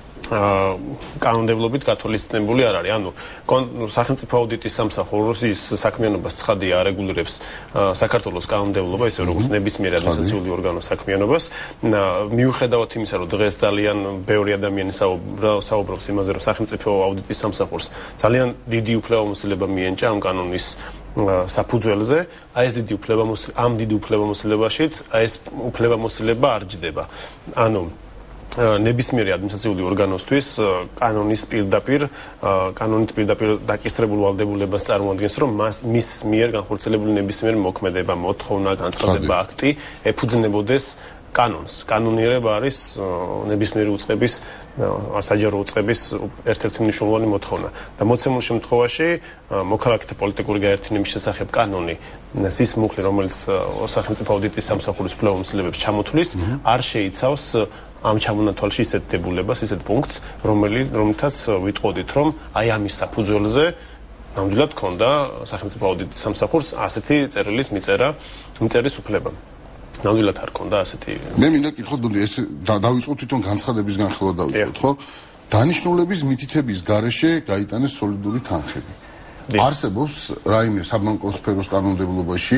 კანონმდებლობით გათვალისწინებული არ არის. ანუ სახელმწიფო აუდიტის სამსახურის საქმიანობას ცხადია არეგულირებს საქართველოს კანონმდებლობა, ისე როგორც ნებისმიერ ადმინისტრაციული ორგანოს საქმიანობას. მიუხედავად იმისა, რომ დღეს ძალიან ბევრი ადამიანი საუბრობს იმაზე, რომ სახელმწიფო აუდიტის სამსახურს ძალიან დიდი უფლებამოსილება მიენჭა ამ კანონის საფუძველზე, აი ეს დიდი უფლებამოსილება, ამ დიდი უფლებამოსილებაშიც აი ეს უფლებამოსილება არ ჯდება. ანუ ნებისმიერი ადმინისტრაციული ორგანოსთვის კანონის პირდაპირ კანონით პირდაპირ დაკისრებულ ვალდებულებას წარმოადგენს, რომ მას მის მიერ განხორციელებული ნებისმიერი მოქმედება, მოთხოვნა, განცხადება, აქტი ეფუძნებოდეს კანონს. კანონიერება არის ნებისმიერი უწყების საჯარო უწყების ერთ-ერთი მნიშვნელოვანი მოთხოვნა. და მოცემულ შემთხვევაში მოქალაქეთა პოლიტიკური გაერთიანების შესახებ კანონი ის მუხლი, რომელიც სახელმწიფო აუდიტის სამსახურის უფლებამოსილებებს ჩამოთვლის, არ შეიცავს ამ ჩამონათვალში ისეთ დებულებას, ისეთ პუნქტს, რომელიც რომელთაც ვიტყოდით, რომ აი ამის საფუძველზე ნამდვილად ქონდა სახელმწიფო აუდიტის სამსახურს ასეთი წერილის მიწერა, მიწერის უფლება. ნამდვილად არ ქონდა ასეთი.
მე მინდა კითხოთ, ეს დავიწყოთ თვითონ განცხადების განხილვა დავიწყოთ, ხო? დანიშნულების მითითების გარეშე გაიტანეს სოლიდური თანხები. არსებობს რაიმე საბანკო სფეროს კანონმდებლობაში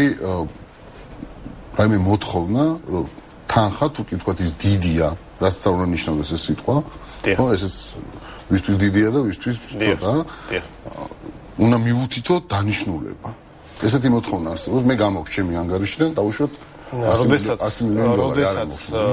რაიმე მოთხოვნა, რომ თანხა თუ კი თქვათ ის დიდია, რაც არ უნდა ნიშნავდეს ეს სიტყვა, ხო, ესეც ვისთვის დიდია და ვისთვის ცოტა, უნდა მივუთითო დანიშნულება. ესეთი მოთხოვნა არსებობს, მე გამაქვს ჩემი ანგარიშიდან, დავუშვათ
როდესაც როდესაც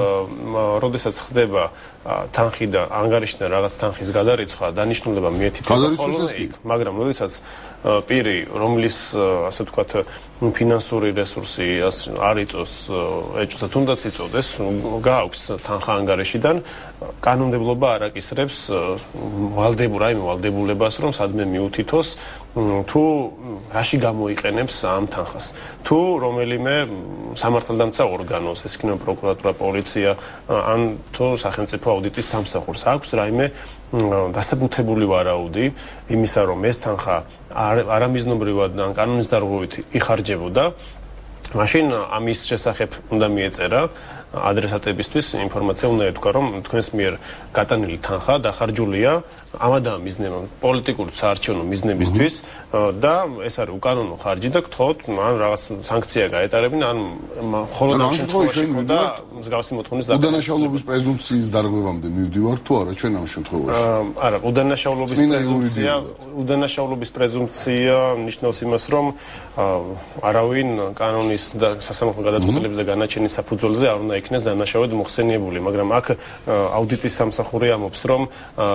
როდესაც ხდება თანხი და ანგარიშიდან რაღაც თანხის გადარიცხვა, დანიშნულება მიეთითება ხოლმე იქ, მაგრამ როდესაც პირი, რომლის ასე ვთქვათ, ფინანსური რესურსი არ იწოს, ეჭვთა თუნდაც იწოდეს, გააქვს თანხა ანგარიშიდან, კანონმდებლობა არ აკისრებს ვალდებულ რაიმე ვალდებულებას, რომ სადმე მიუთითოს თუ რაში გამოიყენებს ამ თანხას. თუ რომელიმე სამართალდამცა ორგანოს, ეს იქნება პროკურატურა, პოლიცია, ან თუ სახელმწიფო აუდიტის სამსახურს აქვს რაიმე დასაბუთებული ვარაუდი იმისა, რომ ეს თანხა არამიზნობრივად ან კანონის დარღვევით იხარჯებოდა, მაშინ ამის შესახებ უნდა მიეწერა ადრესატებისთვის ინფორმაცია უნდა ეთქვა, რომ თქვენს მიერ გატანილი თანხა დახარჯულია ამ ადამიანის მიზნებმა, პოლიტიკური საარჩევნო მიზნებისთვის და ეს არის უკანონო ხარჯი და გთხოვთ, ან რაღაც სანქცია გაეტარებინა, ან მხოლოდ ამ შემთხვევაში და მსგავსი მოთხოვნის
დაგება. უდანაშაულობის პრეზუმპციის დარღვევამდე მივდივართ თუ არა ჩვენ ამ შემთხვევაში?
არა, უდანაშაულობის პრეზუმპცია, უდანაშაულობის პრეზუმპცია ნიშნავს იმას, რომ არავინ კანონის და სასამართლო გადაწყვეტილების და განაჩენის საფუძველზე არ უნდა იქნეს დანაშაულად მოხსენიებული, მაგრამ აქ აუდიტის სამსახური ამბობს, რომ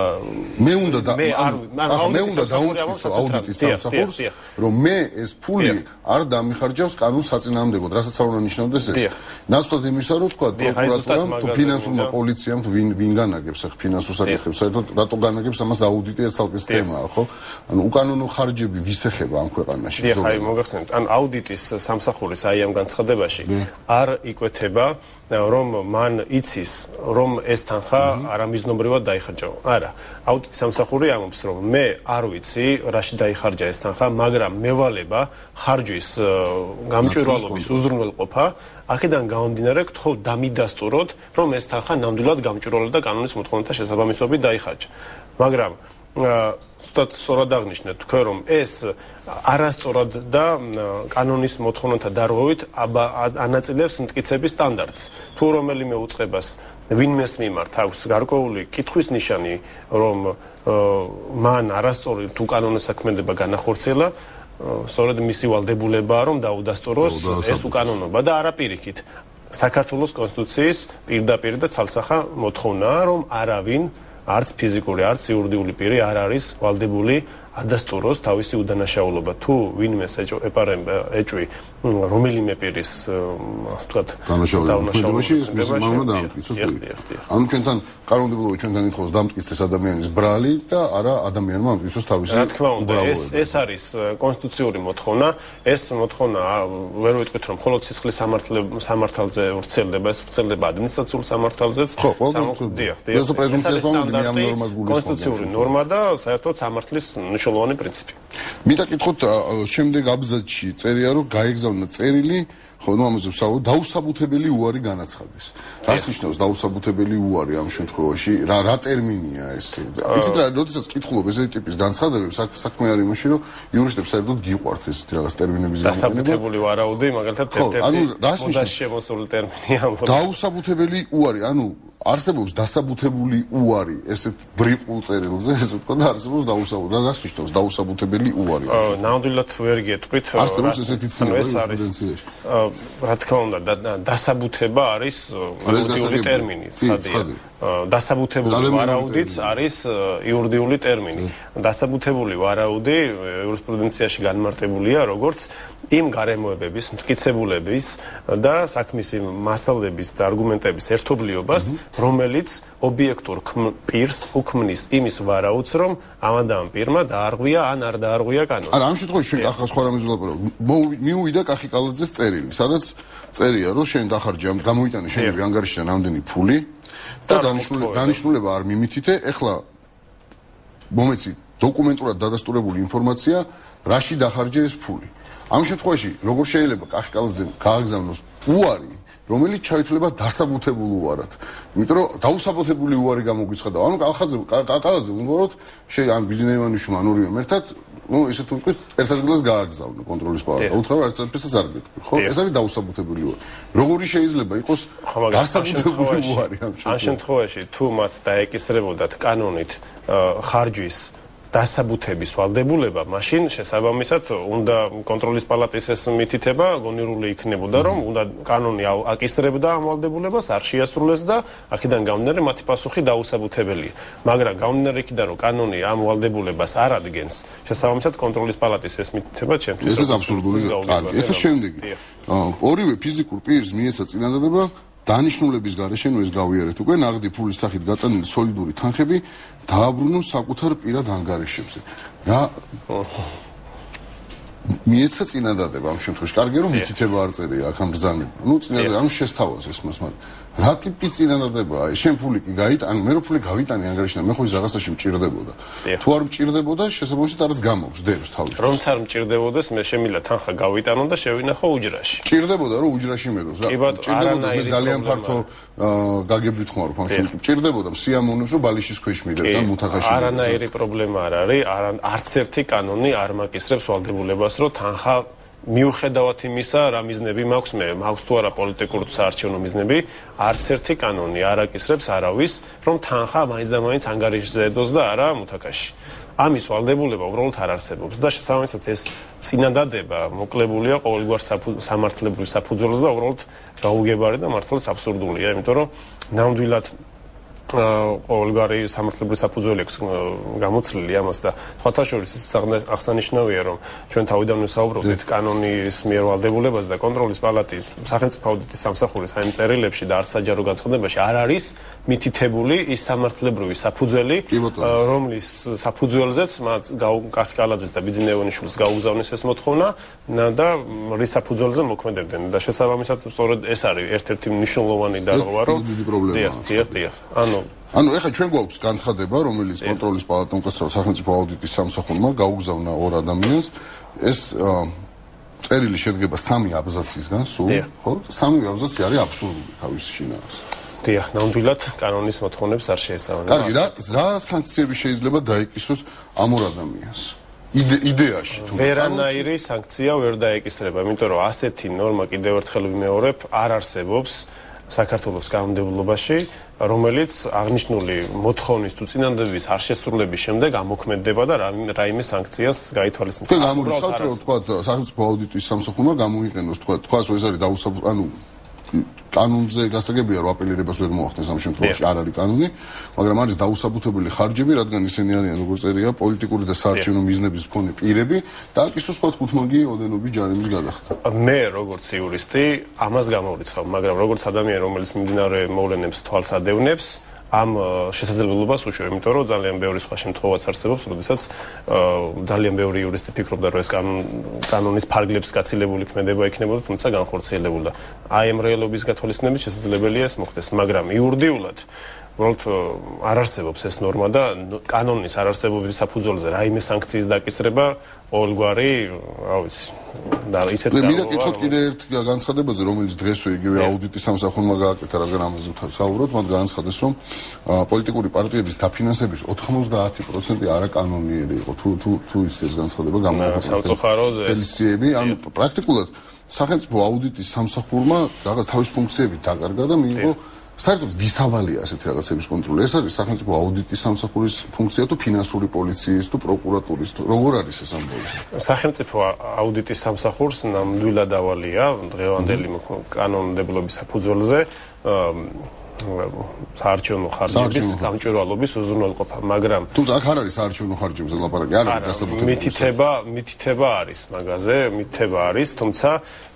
მე უნდა და მე უნდა დაუმტკიცო აუდიტის სამსახურს, რომ მე ეს ფული არ დამიხარჯავს კანონს საწინააღმდეგოდ, რასაც არ უნდა ნიშნავდეს ეს. ნაცვლად იმისა, რომ თქვა პროკურატურამ თუ ფინანსურმა პოლიციამ თუ ვინ ვინ განაგებს ახ ფინანსურ საკითხებს, საერთოდ რატო განაგებს ამას აუდიტი ეს ცალკე თემაა, ხო? ანუ უკანონო ხარჯები ვის ეხება ამ ქვეყანაში?
დიახ, აი მოგახსენებთ, ან აუდიტის სამსახურის აი ამ განცხადებაში არ იკვეთება რომ მან იცის, რომ ეს თანხა არამიზნობრივად დაიხარჯა. არა, აუდიტის სამსახური ამბობს, რომ მე არ ვიცი, რაში დაიხარჯა ეს თანხა, მაგრამ მევალება ხარჯვის გამჭვირვალობის უზრუნველყოფა, აქედან გამომდინარე გთხოვ დამიდასტუროთ, რომ ეს თანხა ნამდვილად გამჭვირვალდა და კანონის მოთხოვნათა შესაბამისობით დაიხარჯა. მაგრამ ზუსტად სწორად აღნიშნეთ თქვენ რომ ეს არასწორად და კანონის მოთხოვნათა დარღვევით ანაწილებს მტკიცების სტანდარტს. თუ რომელიმე უწყებას ვინმეს მიმართ აქვს გარკვეული კითხვის ნიშანი, რომ მან არასწორი თუ კანონის საქმიანობა განახორციელა, სწორედ მისი ვალდებულებაა რომ დაუდასტუროს ეს უკანონობა და არა პირიქით. საქართველოს კონსტიტუციის პირდაპირ და ცალსახა მოთხოვნაა, რომ არავინ არც ფიზიკური, არც იურიდიული პირი არ არის ვალდებული ადასტუროს თავისი უდანაშაულობა. თუ ვინმეს ეჭვი რომელიმე პირის ვთქვათ
დანაშაულებაში ის მისი მამა დაამტკიცოს. ანუ ჩვენთან კანონმდებლობა ჩვენთან ითხოვს დამტკიცდეს ადამიანის ბრალი და არა ადამიანმა ამტკიცოს თავისი
რა თქმა უნდა ეს ეს არის კონსტიტუციური მოთხოვნა. ეს მოთხოვნა ვერ ვიტყვით რომ მხოლოდ სისხლის სამართალზე ვრცელდება, ეს ვრცელდება ადმინისტრაციულ სამართალზეც.
დიახ, დიახ. ეს პრეზუმპცია სამართლის ამ ნორმას გულისხმობს.
კონსტიტუციური ნორმა და საერთოდ სამართლის მნიშვნელოვანი პრინციპი.
მინდა კითხოთ შემდეგ აბზაცში წერია რომ გაეგზავნა წერილი ხო ნუ ამაზე ვსაუბრობ დაუსაბუთებელი უარი განაცხადეს. რას ნიშნავს დაუსაბუთებელი უარი ამ შემთხვევაში? რა რა ტერმინია ეს? იცით რა, როდესაც კითხულობ ესეთი ტიპის განცხადებებს, საქმე არის იმაში, რომ იურისტებს საერთოდ გიყვართ ესეთი რაღაც ტერმინების გამოყენება.
დაუსაბუთებელი ვარაუდი, მაგალითად ერთ-ერთი შემოსული ტერმინია.
დაუსაბუთებელი უარი, ანუ არსებობს დასაბუთებული უარი ესეთ ბრიყულ წერილზე, ესე ვთქვა და არსებობს დაუსაბუთებელი. რას ნიშნავს დაუსაბუთებელი უარი?
ნამდვილად ვერ გეტყვით.
არსებობს ესეთი ცნება იურისპრუდენციაში.
რა თქმა უნდა, დასაბუთება არის იურიდიული ტერმინი, ცხადია. დასაბუთებული ვარაუდიც არის იურიდიული ტერმინი. დასაბუთებული ვარაუდი იურისპრუდენციაში განმარტებულია როგორც იმ გარემოებების, მტკიცებულების და საქმის მასალების და არგუმენტების ერთობლიობას, რომელიც ობიექტურ პირს უქმნის იმის ვარაუდს, რომ ამან და ამ პირმა დაარღვია ან არ დაარღვია კანონი.
არა, ამ შემთხვევაში ჩვენ ახლა სხვა რამეს ვლაპარაკობ. მიუვიდა კახიკალაძეს წერილი, სადაც წერია, რომ შენ დახარჯე ამ გამოიტანე შენი ანგარიშიდან ამდენი ფული და დანიშნულება არ მიმითითე. ეხლა მომეცი დოკუმენტურად დადასტურებული ინფორმაცია, რაში დახარჯე ეს ფული. ამ შემთხვევაში როგორ შეიძლება კახიკალაძემ გააგზავნოს უარი, რომელიც ჩაითვლება დასაბუთებულ უარად. იმიტომ რომ დაუსაბუთებული უარი გამოგვიცხადა. ანუ კახიკალაძე უნდათ შე ან ბიძინეევანიშვილმა ან ორივემ ერთად, ну, ესე თუ ვთქვით, ერთ ადგილას გააგზავნა კონტროლის პალატა. უთხრა რა წელსაც არ გეტყვი, ხო? ეს არის დაუსაბუთებელი უარი. როგორი შეიძლება იყოს დასაბუთებული უარი ამ შემთხვევაში?
ამ შემთხვევაში თუ მათ დაეკისრებოდათ კანონით ხარჯვის დასაბუთების ვალდებულება, მაშინ შესაბამისად უნდა კონტროლის პალატის ეს მითითება გონივრული იქნებოდა, რომ უნდა კანონი აკისრებდა ამ ვალდებულებას, არ შეასრულეს და აქედან გამომდინარე მათი პასუხი დაუსაბუთებელია. მაგრამ გამომდინარე იქიდან, რომ კანონი ამ ვალდებულებას არ ადგენს, შესაბამისად კონტროლის პალატის ეს მითითება ჩემთვის
ეს აბსურდული. კარგი, ეხლა შემდეგი. ორივე ფიზიკურ პირს მიეცა წინადადება დანიშნულების გარეშე, ნუ ეს გავიარეთ უკვე, ნაღდი ფულის სახით გატანილი სოლიდური თანხები დააბრუნოს საკუთარ პირად ანგარიშებზე. რა მიეცა წინადადება ამ შემთხვევაში. კარგია რომ მითითება არ წერია აქ ამ ბრძანება. ნუ წინადადება, ანუ შესთავაზ ეს მას, მაგრამ რა ტიპის წინადადებაა? შენ ფული კი გაიტანე, მე რო ფული გავიტანე ანგარიშიდან, მე ხო ის რაღაცაში მჭირდებოდა. თუ არ მჭირდებოდა, შესაბამისად არც გამოქვს დებს თავის.
რომც არ მჭირდებოდეს, მე შემილა თანხა გავიტანო და შევინახო უჯრაში.
მჭირდებოდა რომ უჯრაში მედოს რა. მჭირდებოდა მე ძალიან ფართო გაგებით ხმარობ ამ შემთხვევაში. მჭირდებოდა სიამოვნებს რომ ბალიშის ქვეშ მიდევს ან მუთაკაში.
არანაირი პრობლემა არ არის, არც ერთი კანონი არ მაკისრებს ვალდებულებას, რომ თანხა მიუხედავად იმისა, რა მიზნები მაქვს მე, მაქვს თუ არა პოლიტიკური თუ საარჩევნო მიზნები, არც ერთი კანონი არ აკისრებს არავის, რომ თანხა მაინც და მაინც ანგარიშზე ედოს და არა მუთაკაში. ამის ვალდებულება უბრალოდ არ არსებობს და შესაბამისად ეს წინადადება მოკლებულია ყოველგვარ სამართლებრივ საფუძველზე და უბრალოდ გაუგებარი და მართლაც აბსურდულია, იმიტომ რომ ნამდვილად ყოველგვარი სამართლებრივი საფუძველი აქვს გამოცლილი ამას და სხვათა შორის ის აღსანიშნავია, რომ ჩვენ თავიდან ვსაუბრობთ კანონის მიერ ვალდებულებას და კონტროლის პალატის სახელმწიფო აუდიტის სამსახურის აი წერილებში და არც საჯარო განცხადებაში არ არის მითითებული ის სამართლებრივი საფუძველი, რომლის საფუძველზეც მათ კახიკალაძეს და ბიძინეევანიშვილს გაუგზავნეს ეს მოთხოვნა და რის საფუძველზე მოქმედებდნენ და შესაბამისად სწორედ ეს არის ერთ-ერთი მნიშვნელოვანი დარღვევა, რომ დიახ, დიახ, დიახ. ანუ
ანუ ეხლა ჩვენ გვაქვს განცხადება, რომელიც კონტროლის პალატამ უკაცრავ სახელმწიფო აუდიტის სამსახურმა გაუგზავნა ორ ადამიანს. ეს წერილი შედგება სამი აბზაცისგან, სულ, ხო? სამი აბზაცი არის აბსურდული თავის შინაარსზე.
დიახ, ნამდვილად კანონის მოთხოვნებს არ შეესაბამება.
კარგი, რა რა სანქციები შეიძლება დაეკისროს ამ ორ ადამიანს? იდეაში თუ
ვერანაირი სანქცია ვერ დაეკისრება, იმიტომ რომ ასეთი ნორმა კიდევ ერთხელ ვიმეორებ, არ არსებობს საქართველოს კანონმდებლობაში, რომელიც აღნიშნული მოთხოვნის თუ წინადადების არ შესრულების შემდეგ ამოქმედდება და რაიმე სანქციას გაითვალისწინებს.
თქვენ გამორიცხავთ, რომ თქვა სახელმწიფო აუდიტის სამსახურმა გამოიყენოს, თქვა თქვა რომ ეს არის დაუსაბუთო, ანუ კანონზე გასაგებია რომ აპელირებას ვერ მოახდენს ამ შემთხვევაში არ არის კანონი, მაგრამ არის დაუსაბუთებელი ხარჯები, რადგან ისინი არიან როგორც წერია პოლიტიკური და საარჩევნო მიზნების მქონე პირები და აკისროს თქვა ხუთმაგი ოდენობის ჯარიმის გადახდა.
მე როგორც იურისტი ამას გამოვრიცხავ, მაგრამ როგორც ადამიანი, რომელიც მიმდინარე მოვლენებს თვალს ადევნებს, ამ შესაძლებლობას უშევ, იმიტომ რომ ძალიან ბევრი სხვა შემთხვევაც არსებობს, როდესაც ძალიან ბევრი იურისტი ფიქრობდა, რომ ეს კანონის ფარგლებს გაცილებული ქმედება იქნებოდა, თუმცა განხორციელებულა. აი ამ რეალობის გათვალისწინებით შესაძლებელია ეს მოხდეს, მაგრამ იურიდიულად უბრალოდ არ არსებობს ეს ნორმა და კანონის არ არსებობის საფუძველზე რაიმე სანქციის დაკისრება ყოველგვარი, რა ვიცი, და ისეთ
და მინდა კითხოთ კიდე ერთ განცხადებაზე, რომელიც დღესვე იგივე აუდიტის სამსახურმა გააკეთა, რადგან ამაზე ვსაუბრობთ, მათ განაცხადეს, რომ პოლიტიკური პარტიების დაფინანსების ოთხმოცდაათი პროცენტი არაკანონიერი იყო. თუ თუ თუ ის ეს განცხადება გამოიყენა
სამწუხაროდ
ეს ანუ პრაქტიკულად სახელმწიფო აუდიტის სამსახურმა რაღაც თავის ფუნქციები დაკარგა და მიიღო საერთოდ ვისავალია ასეთი რაღაცების კონტროლი. ეს არის სახელმწიფო აუდიტის სამსახურის ფუნქცია თუ ფინანსური პოლიციის თუ პროკურატურის თუ როგორ არის ეს ამბავი?
სახელმწიფო აუდიტის სამსახურს ნამდვილად ავალია დღევანდელი კანონმდებლობის საფუძველზე საარჩევნო ხარჯების გამჭვირვალობის უზრუნველყოფა, მაგრამ
თუმცა აქ არ არის საარჩევნო ხარჯებზე ლაპარაკი, არ არის დასაბუთებული.
მითითება, მითითება არის მაგაზე, მითითება არის, თუმცა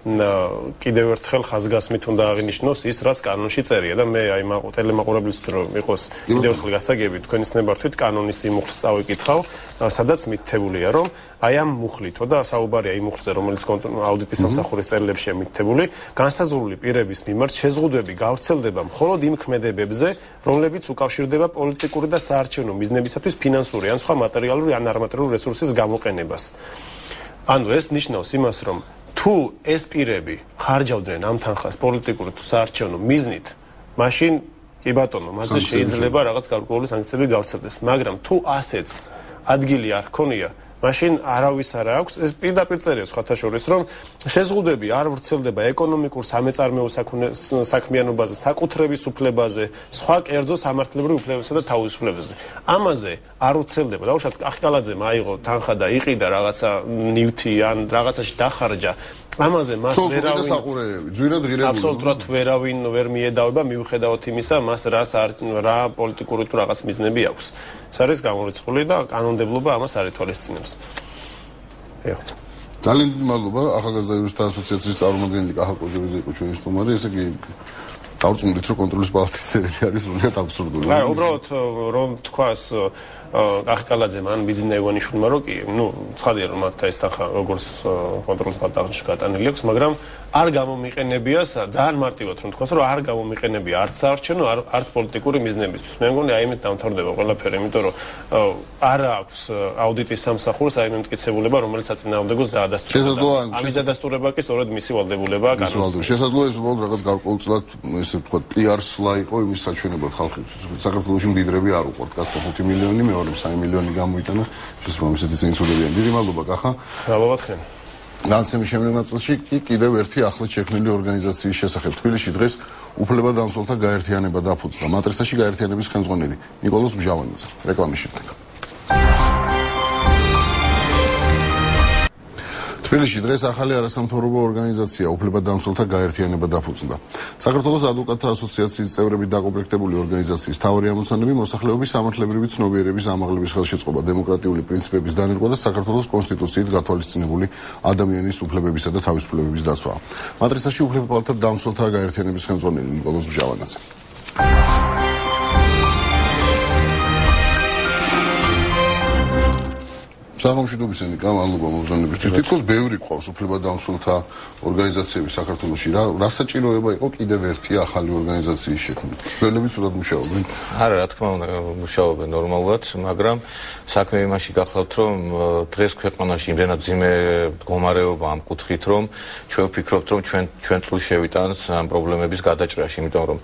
კიდევ ერთხელ ხაზგასმით უნდა აღინიშნოს ის, რაც კანონში წერია და მე აი ტელემაყურებლისთვის რომ იყოს კიდევ ერთხელ გასაგები, თქვენის ნებართვით კანონის იმ მუხლს წავიკითხავ, სადაც მითითებულია, რომ აი ამ მუხლითო და საუბარია იმ მუხლზე, რომელიც აუდიტის სამსახურის წერილებშია მითითებული, განსაზღვრული პირების მიმართ შეზღუდვები გავრცელდება მხოლოდ იმ ქმედებებზე, რომლებიც უკავშირდება პოლიტიკური და საარჩევნო მიზნებისათვის ფინანსური ან სხვა მატერიალური ან არამატერიალური რესურსის გამოყენებას. ანუ ეს ნიშნავს იმას, რომ თუ ეს პირები ხარჯავდნენ ამ თანხას პოლიტიკური თუ საარჩევნო მიზნით, მაშინ კი ბატონო, მასზე შეიძლება რაღაც გარკვეული სანქციები გავრცელდეს, მაგრამ თუ ასეც ადგილი არ ქონია, მაშინ არავის არ აქვს, ეს პირდაპირ წერია სხვათა შორის, რომ შეზღუდვები არ ვრცელდება ეკონომიკურ სამეწარმეო საქმიანობაზე, საკუთრების უფლებაზე, სხვა კერძო სამართლებრივ უფლებებსა და თავისუფლებებზე. ამაზე არ ვრცელდება. დაუშვათ კახკალაძემ აიღო თანხა და იყიდა რაღაცა ნივთი ან რაღაცაში დახარჯა. ამაზე მას
ვერავინ საყურეები, ძვირად ღირებული.
აბსოლუტურად ვერავინ ვერ მიედავება, მიუხედავად იმისა, მას რას რა პოლიტიკური თუ რაღაც მიზნები აქვს. ეს არის გამორიცხული და კანონმდებლობა ამას არ ითვალისწინებს. ეხლა
ძალიან დიდი მადლობა ახალგაზრდა იურისტთა ასოციაციის წარმომადგენელი კახა კოჟევიძე იყო ჩვენი სტუმარი, ესე იგი დავწმუნდით, რომ კონტროლის პალატის წერილი არის სრულიად აბსურდული.
არა, უბრალოდ რომ თქვას კახკალაძემ ან ბიძინა ივანიშვილმა რო კი, ნუ ცხადია რომ მათ ეს თანხა როგორც კონტროლის პალატაში გატანილი აქვს, მაგრამ არ გამომიყენებია, ძალიან მარტივად რომ თქვას, რომ არ გამომიყენებია არც საარჩევნო, არც პოლიტიკური მიზნებისთვის. მე მგონი აი იმით დამთავრდება ყველაფერი, იმიტომ რომ არ აქვს აუდიტის სამსახურს აი იმ მტკიცებულება, რომელიც აწინააღმდეგოს დაადასტურება. ამის დადასტურება კი სწორედ მისი ვალდებულებაა კანონში.
შესაძლოა ეს უბრალოდ რაღაც გარკვეულწილად ესე ვთქვათ, პიარსლა იყო იმის საჩვენებლად ხალხი. საქართველოში მდიდრები არ უყვართ გასწო ხუთი მილიონი, მეორე სამი მილიონი გამოიტანა, შესაბამისად ისინი ინსულებიან. დიდი მადლობა კახა.
მადლობა თქვენ.
განცემის შემდეგ ნაწილში კი კიდევ ერთი ახლად შექმნილი ორგანიზაციის შესახებ. თბილისში დღეს უფლებადამცველთა გაერთიანება დაფუძნდა. მატრიცაში გაერთიანების ხელმძღვანელი ნიკოლოზ ბჟავანიძე. რეკლამის შემდეგ. თბილისში დღეს ახალი არასამთავრობო ორგანიზაცია უფლებადამცველთა გაერთიანება დაფუძნდა. საქართველოს ადვოკატთა ასოციაციის წევრებით დაკომპლექტებული ორგანიზაციის მთავარი ამოცანები მოსახლეობის სამართლებრივი ცნობიერების ამაღლების ხელშეწყობა, დემოკრატიული პრინციპების დანერგვა და საქართველოს კონსტიტუციით გათვალისწინებული ადამიანის უფლებებისა და თავისუფლებების დაცვა. მატრიცაში უფლებათა დამცველთა გაერთიანების ხელმძღვანელი ნიკოლოზ ბჟავანიძე. საღამოშიდობის ენიკა, მადლობა მოგზაურობისთვის. თითქოს ბევრი ყავს უფლებადამცველთა ორგანიზაციები საქართველოში. რა რა საჭიროება იყო კიდევ ერთი ახალი ორგანიზაციის შექმნა? ძველები სულად მუშაობენ?
არა, რა თქმა უნდა, მუშაობენ ნორმალურად, მაგრამ საქმე იმაში გახლავთ, რომ დღეს ქვეყანაში იმდენად ძიმე მდგომარეობა ამ კუთხით, რომ ჩვენ ვფიქრობთ, რომ ჩვენ ჩვენ წვლილი შევიტანთ ამ პრობლემების გადაჭრაში, იმიტომ რომ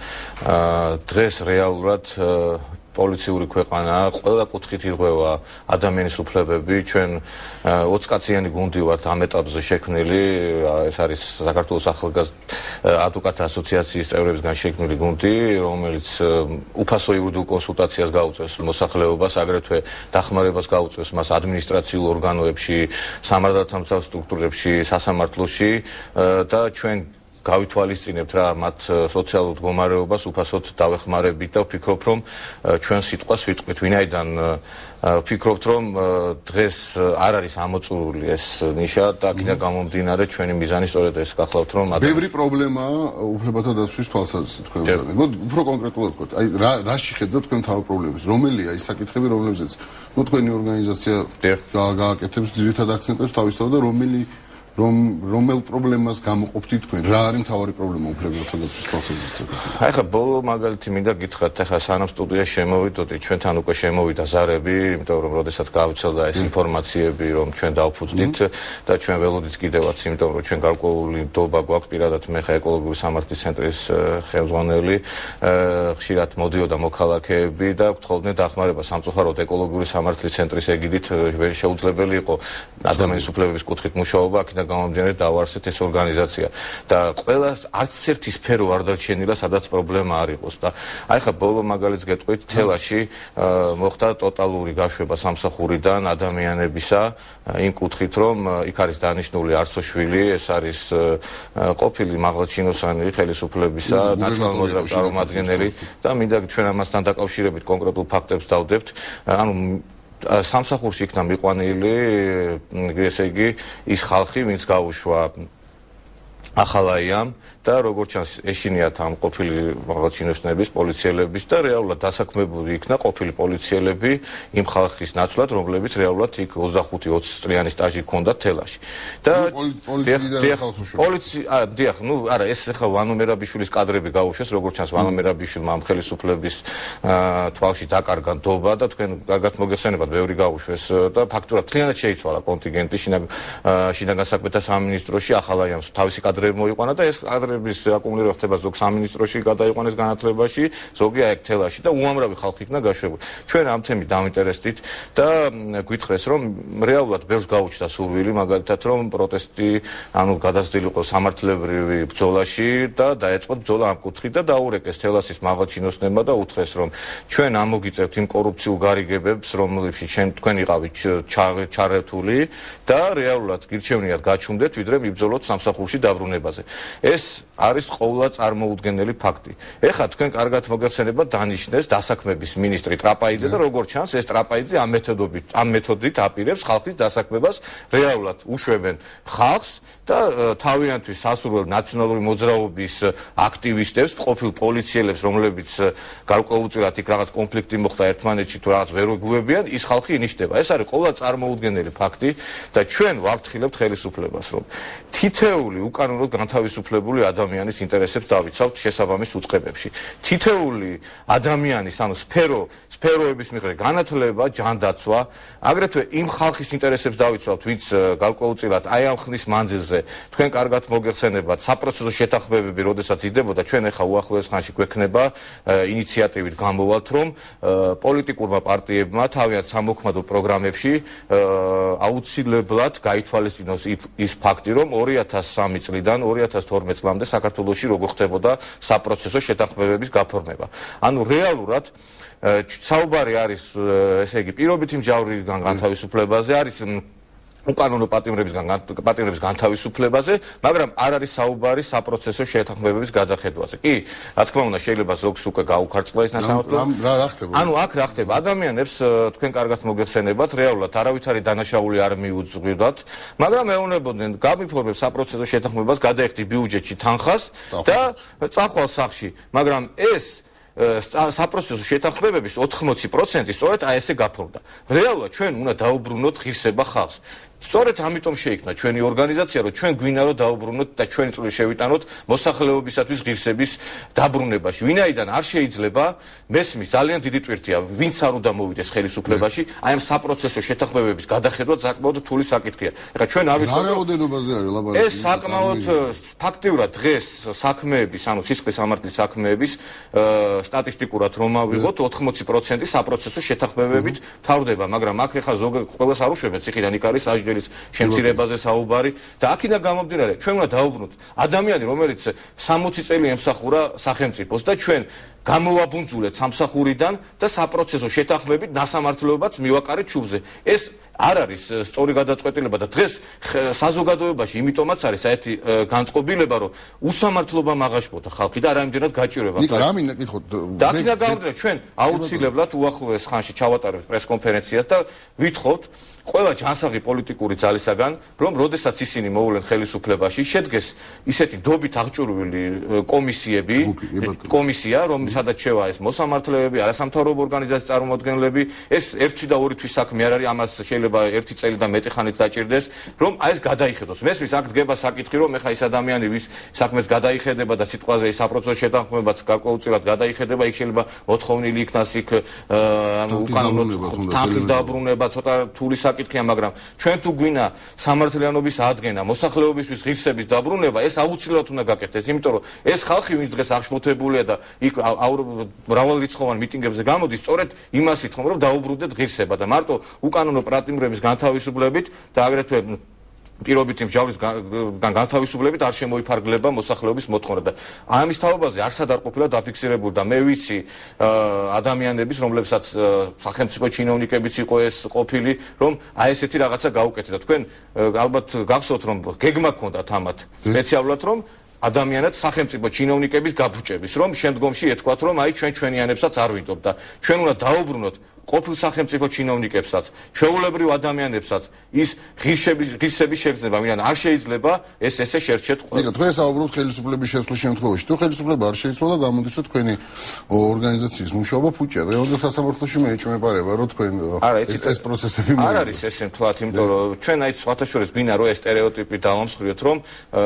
დღეს რეალურად პოლიციური ქვეყანაა, ყველა კუთხით ირღვევა ადამიანის უფლებები, ჩვენ ოცკაციანი გუნდი ვართ ამ ეტაპზე შექმნილი, ეს არის საქართველოს ახალგაზრდა ადვოკატთა ასოციაციის წევრებისგან შექმნილი გუნდი, რომელიც უფასო იურიდიულ კონსულტაციას გაუწევს მოსახლეობას, აგრეთვე დახმარებას გაუწევს მას ადმინისტრაციულ ორგანოებში, სამართალდამცავ სტრუქტურებში, სასამართლოში და ჩვენ გავითვალისწინებთ რა მათ სოციალურ მდგომარეობას უფასოდ დავეხმარებით და ვფიქრობ რომ ჩვენ სიტყვას ვიტყვით ვინაიდან ვფიქრობთ რომ დღეს არ არის ამოწურული ეს ნიშა და აქედან გამომდინარე ჩვენი მიზანი სწორედ ეს გახლავთ რომ
ბევრი პრობლემაა უფლებათა დაცვის თვალსაზრისით თქვენ ვზადეთ. უფრო კონკრეტულად ვთქვათ, აი რა რაში ხედავთ თქვენ თავ პრობლემებს? რომელია ის საკითხები, რომლებზეც ნუ თქვენი ორგანიზაცია გააკეთებს ძირითად აქცენტებს თავისთავად და რომელი რომ რომელ პრობლემას გამოყოფთ თქვენ? რა არის მთავარი პრობლემა უფლებათა დაცვის თვალსაზრისით?
აი ხა ბოლო მაგალითი მინდა გითხრათ, ახლა სანამ სტუდიაში შემოვიდოდი, ჩვენთან უკვე შემოვიდა ზარები, იმიტომ რომ როდესაც გავიცელდა ეს ინფორმაციები, რომ ჩვენ დავფუძდით და ჩვენ ველოდით კიდევაც, იმიტომ რომ ჩვენ გარკვეული ნდობა გვაქვს პირადად მე ხა ეკოლოგიური სამართლის ცენტრის ხელმძღვანელი, ხშირად მოდიოდა მოქალაქეები და გთხოვდნენ დახმარება სამწუხაროდ ეკოლოგიური სამართლის ცენტრის ეგიდით შეუძლებელი იყო ადამიანის უფლებების კუთხით მუშაობა, აქედან გამომდინარე დავარსეთ ეს ორგანიზაცია და ყველა არც ერთი სფერო არ დარჩენილა, სადაც პრობლემა არ იყოს და აი ხა ბოლო მაგალითს გეტყვით, თელაში მოხდა ტოტალური გაშვება სამსახურიდან ადამიანებისა იმ კუთხით, რომ იქ არის დანიშნული არცოშვილი, ეს არის ყოფილი მაღალჩინოსანი ხელისუფლებისა ნაციონალური მოძრაობის წარმომადგენელი და მინდა ჩვენ ამასთან დაკავშირებით კონკრეტულ ფაქტებს დავდებთ, ანუ სამსახურში იქნა მიყვანილი, ესე იგი, ის ხალხი, ვინც გაუშვა ახალაიამ და როგორც ჩანს ეშინიათ ამ ყოფილი მაღალჩინოსნების, პოლიციელების და რეალურად დასაქმებული იქნა ყოფილი პოლიციელები იმ ხალხის ნაცვლად, რომლებიც რეალურად იქ ოცდახუთი ოცი წლიანი სტაჟი ჰქონდათ თელაში. და პოლიცია, დიახ, ნუ არა, ეს ახლა ვანო მერაბიშვილის კადრები გაუშვეს, როგორც ჩანს ვანო მერაბიშვილმა ამ ხელისუფლების თვალში დაკარგა ნდობა და თქვენ კარგად მოგეხსენებათ, ბევრი გაუშვეს და ფაქტურად მთლიანად შეიცვალა კონტინგენტი შინაგან საქმეთა სამინისტროში ახალაიამს თავისი კადრები მოიყვანა და ეს კადრების აკუმულირება ხდება ზოგ სამინისტროში გადაიყვანეს განათლებაში, ზოგი აქ თელაში და უამრავი ხალხი იქნა გაშვებული. ჩვენ ამ თემით დავინტერესდით და გვითხრეს რომ რეალურად ბევრს გაუჩნდა სურვილი, მაგალითად რომ პროტესტი, ანუ გადაცდილი იყო სამართლებრივი ბრძოლაში და დაეწყო ბრძოლა ამ კუთხით და დაურეკეს თელასის მაღალჩინოსნებმა და უთხრეს რომ ჩვენ ამოგიწევთ იმ კორუფციულ გარიგებებს, რომლებშიც თქვენ იყავით ჩარეთული და რეალურად გირჩევნიათ გაჩუმდეთ, ვიდრე მიბრძოლოთ სამსახურში დაბრუნებაზე. ეს არის ყოვლა წარმოუდგენელი ფაქტი. ეხლა თქვენ კარგად მოგეხსენებათ დანიშნეს დასაქმების მინისტრი ტრაპაიძე და როგორც ჩანს ეს ტრაპაიძე ამ მეთოდობით ამ მეთოდით აპირებს ხალხის დასაქმებას, რეალურად უშვებენ ხალხს და თავიანთვის სასურველ ნაციონალური მოძრაობის აქტივისტებს, ყოფილ პოლიციელებს, რომლებიც გარკვეულწილად იქ რაღაც კონფლიქტი მოხდა ერთმანეთში თუ რაღაც ვერ ეგუებიან, ის ხალხი ინიშნება. ეს არის ყოვლა წარმოუდგენელი ფაქტი და ჩვენ ვაფრთხილებთ ხელისუფლებას, რომ თითეული უკანონოდ განთავისუფლებული ადამიანის ინტერესებს დავიცავთ შესაბამის უწყებებში. თითეული ადამიანის, ანუ სფერო, სფეროების მიხედვით განათლება, ჯანდაცვა, აგრეთვე იმ ხალხის ინტერესებს დავიცავთ, ვინც გარკვეულწილად აი ამ ხნის მანძილზე თქვენ კარგად მოგეხსენებათ საპროცესო შეთანხმებები, როდესაც იდებოდა, ჩვენ ახლა უახლოეს ხანში გვექნება ინიციატივით გამოვალთ, რომ პოლიტიკურმა პარტიებმა თავიანთ სამოქმედო პროგრამებში აუცილებლად გაითვალისწინოს ის ფაქტი, რომ ორი ათას სამი წლიდან ორი ათას თორმეტ წლამდე საქართველოში როგორ ხდებოდა საპროცესო შეთანხმებების გაფორმება. ანუ რეალურად საუბარი არის, ესე იგი, პირობითი მჟავრიდან განთავისუფლებაზე, არის უკანონო პატიმრებისგან პატიმრების განთავისუფლებაზე, მაგრამ არ არის საუბარი საპროცესო შეთანხმებების გადახედვაზე. კი, რა თქმა უნდა, შეიძლება ზოგს უკვე გაუქარწყლა ეს ნასამართლო.
რა რა ხდება?
ანუ აქ რა ხდება? ადამიანებს თქვენ კარგად მოგეხსენებათ, რეალურად არავითარი დანაშაული არ მიუძღვიდათ, მაგრამ ეუბნებოდნენ, გამიფორმებს საპროცესო შეთანხმებას, გადაეხდით ბიუჯეტში თანხას და წახვალ სახში, მაგრამ ეს საპროცესო შეთანხმებების ოთხმოცი პროცენტი სწორედ აი ესე გაფორმდა. რეალურად ჩვენ უნდა დაუბრუნოთ ღირსება ხალხს. სწორედ ამიტომ შეიქმნა ჩვენი ორგანიზაცია, რომ ჩვენ გვინდა რომ დაუბრუნოთ და ჩვენი წვლილი შევიტანოთ მოსახლეობისათვის ღირსების დაბრუნებაში. ვინაიდან არ შეიძლება მესმის ძალიან დიდი ტვირთია, ვინც არ უნდა მოვიდეს ხელისუფლებაში, აი ამ საპროცესო შეთანხმებების გადახედვა საკმაოდ რთული საკითხია. ეხლა ჩვენ არ ვიცით
რა რაოდენობაზე არის ლაბარაკი.
ეს საკმაოდ ფაქტიურად დღეს საქმეების, ანუ სისხლის სამართლის საქმეების სტატისტიკურად რომ ავიღოთ, ოთხმოცი პროცენტი საპროცესო შეთანხმებებით თავდება, მაგრამ აქ ეხლა ზოგადად ყველას არ უშვებენ, ციხიდან იქ არის ჯერის შემცირებაზე საუბარი და აქედან გამომდინარე ჩვენ უნდა დაუბრუნოთ ადამიანი რომელიც სამოცი წელი ემსახურა სახელმწიფოს და ჩვენ გამოვაბუნძულეთ სამსახურიდან და საპროცესო შეთანხმებით დასამართლებლობაც მივაკარეთ ჩუბზე ეს არ არის სწორი გადაწყვეტილება და დღეს საზოგადოებაში იმიტომაც არის საერთი განწყობილება რომ უსამართლობა მაღაშბოთა ხალხი და არ ამიმდენად გაჭირვება.
ნიკა რა მინდა კითხოთ
და აქედან გამომდინარე ჩვენ აუცილებლად უახლოეს ხანში ჩავატარებთ პრესკონფერენციას და ვითხოვთ ყველა ჯანსაღი პოლიტიკური ძალისაგან, რომ როდესაც ისინი მოვლენ ხელისუფლებაში, შედგეს ისეთი დობით აღჭურვილი კომისიები, კომისია, რომ სადაც შევა ეს მოსამართლეები, არასამთავრობო ორგანიზაციის წარმომადგენლები, ეს ერთი და ორი თვის საქმე არ არის, ამას შეიძლება ერთი წელი და მეტი ხანით დაჭირდეს, რომ აი ეს გადაიხედოს. მესმის აქ დგება საკითხი, რომ ეხა ის ადამიანი, ვის საქმეს გადაიხედება და სიტყვაზე ის საპროცესო შეთანხმებაც გარკვეულწილად გადაიხედება, იქ შეიძლება მოთხოვნილი იქნას იქ ანუ უკანონოდ თანხის დაბრუნება, ცოტა რთული საკითხია, მაგრამ ჩვენ თუ გვინა სამართლიანობის ადგენა, მოსახლეობისთვის ღირსების დაბრუნება, ეს აუცილებლად უნდა გაკეთდეს, იმიტომ რომ ეს ხალხი, ვინც დღეს აღშფოთებულია და იქ მრავალრიცხოვან მიტინგებზე გამოდის, სწორედ იმას ითხოვს, რომ დაუბრუნდეთ ღირსება და მარტო უკანონო პრატიმრების განთავისუფლებით და აგრეთვე პირობითი მჟავრის განთავისუფლებით არ შემოიფარგლება მოსახლეობის მოთხოვნა და ამის თაობაზე არსად არ ყოფილა დაფიქსირებული და მე ვიცი ადამიანების, რომლებსაც სახელმწიფო ჩინოვნიკებიც იყო ეს ყოფილი, რომ აი ესეთი რაღაცა გაუკეთეთ. თქვენ ალბათ გახსოვთ, რომ გეგმა გქონდათ ამათ სპეციალურად, რომ ადამიანად სახელმწიფო ჩინოვნიკების გაბუჭების, რომ შემდგომში ეთქვათ, რომ აი ჩვენ ჩვენიანებსაც არ ვინდობ და ჩვენ უნდა დაუბრუნოთ ყოფილ სახელმწიფო ჩინოვნიკებსაც, ჩვეულებრივ ადამიანებსაც ის ღირსების ღირსების შეგრძნება, ვინან არ შეიძლება ეს ესე შერჩეთ ყველა.
ნიკა, თქვენ საუბრობთ ხელისუფლების შეცვლის შემთხვევაში. თუ ხელისუფლება არ შეიცვალა, გამოდის რომ თქვენი ორგანიზაციის მუშაობა ფუჭია. რეალურად სასამართლოში მე ეჭვმეპარება, რომ თქვენ ეს ეს პროცესები
არ არის ესე მთლად, იმიტომ რომ ჩვენ აი სხვათა შორის გვინა რომ ეს სტერეოტიპი დავამსხვრიოთ, რომ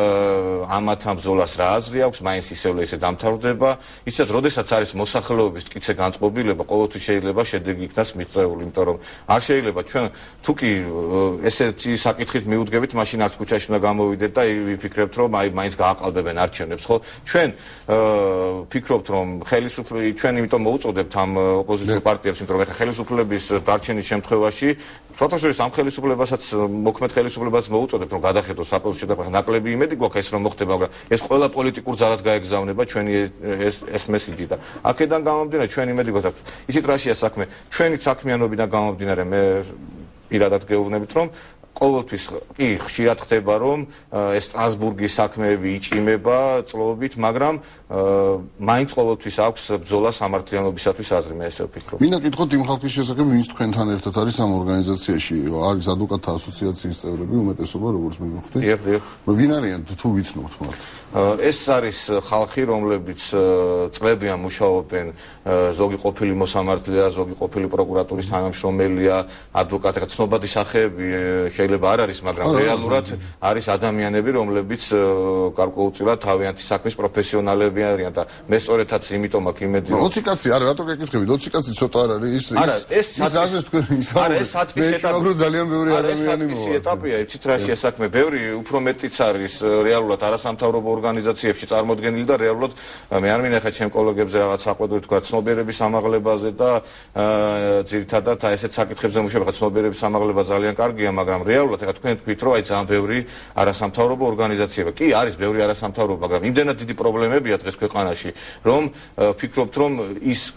ამათ ამ ბრძოლას რა აზრი აქვს, მაინც ისევ ისე დამთავრდება. ისეთ როდესაც არის მოსახლეობის მტკიცე განწყობილება, ყოველთვის შეიძლება შედეგი იქნას მიღწეული, იმიტომ რომ არ შეიძლება ჩვენ თუ კი ესეთი საკითხით მიუდგებით, მაშინ არც ქუჩაში უნდა გამოვიდეთ და ვიფიქრებთ, რომ აი მაინც გააყალბებენ არჩევნებს, ხო? ჩვენ ვფიქრობთ, რომ ხელისუფლება ჩვენ იმიტომ მოუწოდებთ ამ ოპოზიციურ პარტიებს, იმიტომ რომ ეხა ხელისუფლების დარჩენის შემთხვევაში სხვათა შორის ამ ხელისუფლებასაც მოქმედ ხელისუფლებას მოუწოდებთ, რომ გადახედოს საპროცესო შეთანხმება, ნაკლები იმედი გვაქვს ეს რომ მოხდება, მაგრამ ეს ყველა პოლიტიკურ ძალას გაეგზავნება ჩვენი ეს ეს მესიჯი და აქედან გამომდინარე ჩვენ იმედი გვაქვს. ისეთ რაშია საქმე. ჩვენი საქმიანობიდან გამომდინარე მე პირადად გეუბნებით, რომ ყოველთვის კი ხშირად ხდება, რომ ეს სტრასბურგის საქმეები იჭიმება წლობით, მაგრამ მაინც ყოველთვის აქვს ბრძოლა სამართლიანობისათვის აზრი, მე ესე ვფიქრობ.
მინდა გითხოთ იმ ხალხის შესახებ, ვინც თქვენთან ერთად არის ამ ორგანიზაციაში, არის ადვოკატთა ასოციაციის წევრები, უმეტესობა, როგორც მე მივხვდი.
დიახ, დიახ.
ვინ არიან თუ ვიცნობთ მათ?
ეს არის ხალხი, რომლებიც წლებიან მუშაობენ, ზოგი ყოფილი მოსამართლეა, ზოგი ყოფილი პროკურატურის თანამშრომელია, ადვოკატი, ცნობადი სახეები შეიძლება არ არის, მაგრამ რეალურად არის ადამიანები, რომლებიც გარკვეულწილად თავიანთი საქმის პროფესიონალები არიან და მე სწორედაც იმიტომ აქ იმედი.
ოცი კაცი, არა, რატო გეკითხებით? ოცი კაცი ცოტა არ არის ის
ის
ზაზეს თქვენ ისაუბრეთ.
არა, ეს საწყის ეტაპი.
ძალიან ბევრი ადამიანი მოვა.
ეს ეტაპია, იცით რაშია საქმე? ბევრი უფრო მეტიც არის რეალურად არასამთავრობო ორგანიზაციებში წარმოდგენილი და რეალურად მე არ მინახა ჩემ კოლეგებზე რაღაც საყვედური თქვა ცნობიერების ამაღლებაზე და ძირითადად აი ესეთ საკითხებზე მუშაობა. ცნობიერების ამაღლება ძალიან კარგია, მაგრამ რეალურად ეხლა თქვენ თქვით, რომ აი ძალიან ბევრი არასამთავრობო ორგანიზაციაა. კი, არის ბევრი არასამთავრობო, მაგრამ იმდენად დიდი პრობლემებია დღეს ქვეყანაში, რომ ვფიქრობთ, რომ ის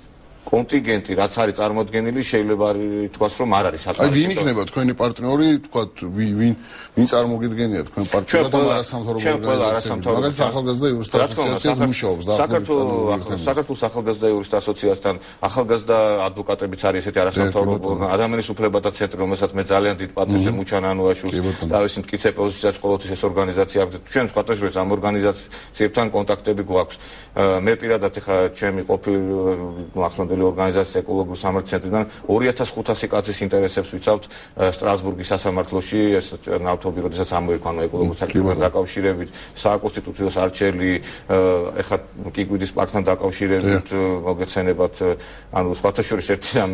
კონტინგენტი რაც არის წარმოადგენილი შეიძლება ითქვას რომ არ არის საკმარისი.
აი ვინ იქნება თქვენი პარტნიორი, თქვათ ვინ ვინ წარმოგიდგენია თქვენ პარტნიორად და არასამთავრობო ორგანიზაციები. მაგალითად ახალგაზრდა იურისტთა ასოციაციაც მუშაობს და
საქართველოს საქართველოს ახალგაზრდა იურისტთა ასოციაციასთან ახალგაზრდა ადვოკატებიც არის ესეთი არასამთავრობო ადამიანის უფლებათა ცენტრი, რომელსაც მე ძალიან დიდ პატრონს მუჩან ანუაშვილს თავისი მტკიცე პოზიციაც ყოველთვის ეს ორგანიზაცია აქვს. ჩვენ სხვათაშორის ამ ორგანიზაციებთან კონტაქტები გვაქვს. მე პირადად ეხა ჩემი ყოფილი ახლანდელი ორგანიზაციის ეკოლოგიური სამართლის ცენტრიდან ორი ათას ხუთასი კაცის ინტერესებს ვიცავთ სტრასბურგის სასამართლოში ეს ნავთობი როდესაც ამოიქვანა ეკოლოგიური საკითხებთან დაკავშირებით საკონსტიტუციო არჩელი ეხა კიკვიდის პარკთან დაკავშირებით მოგეცენებათ ანუ სხვათაშორის ერთი რამ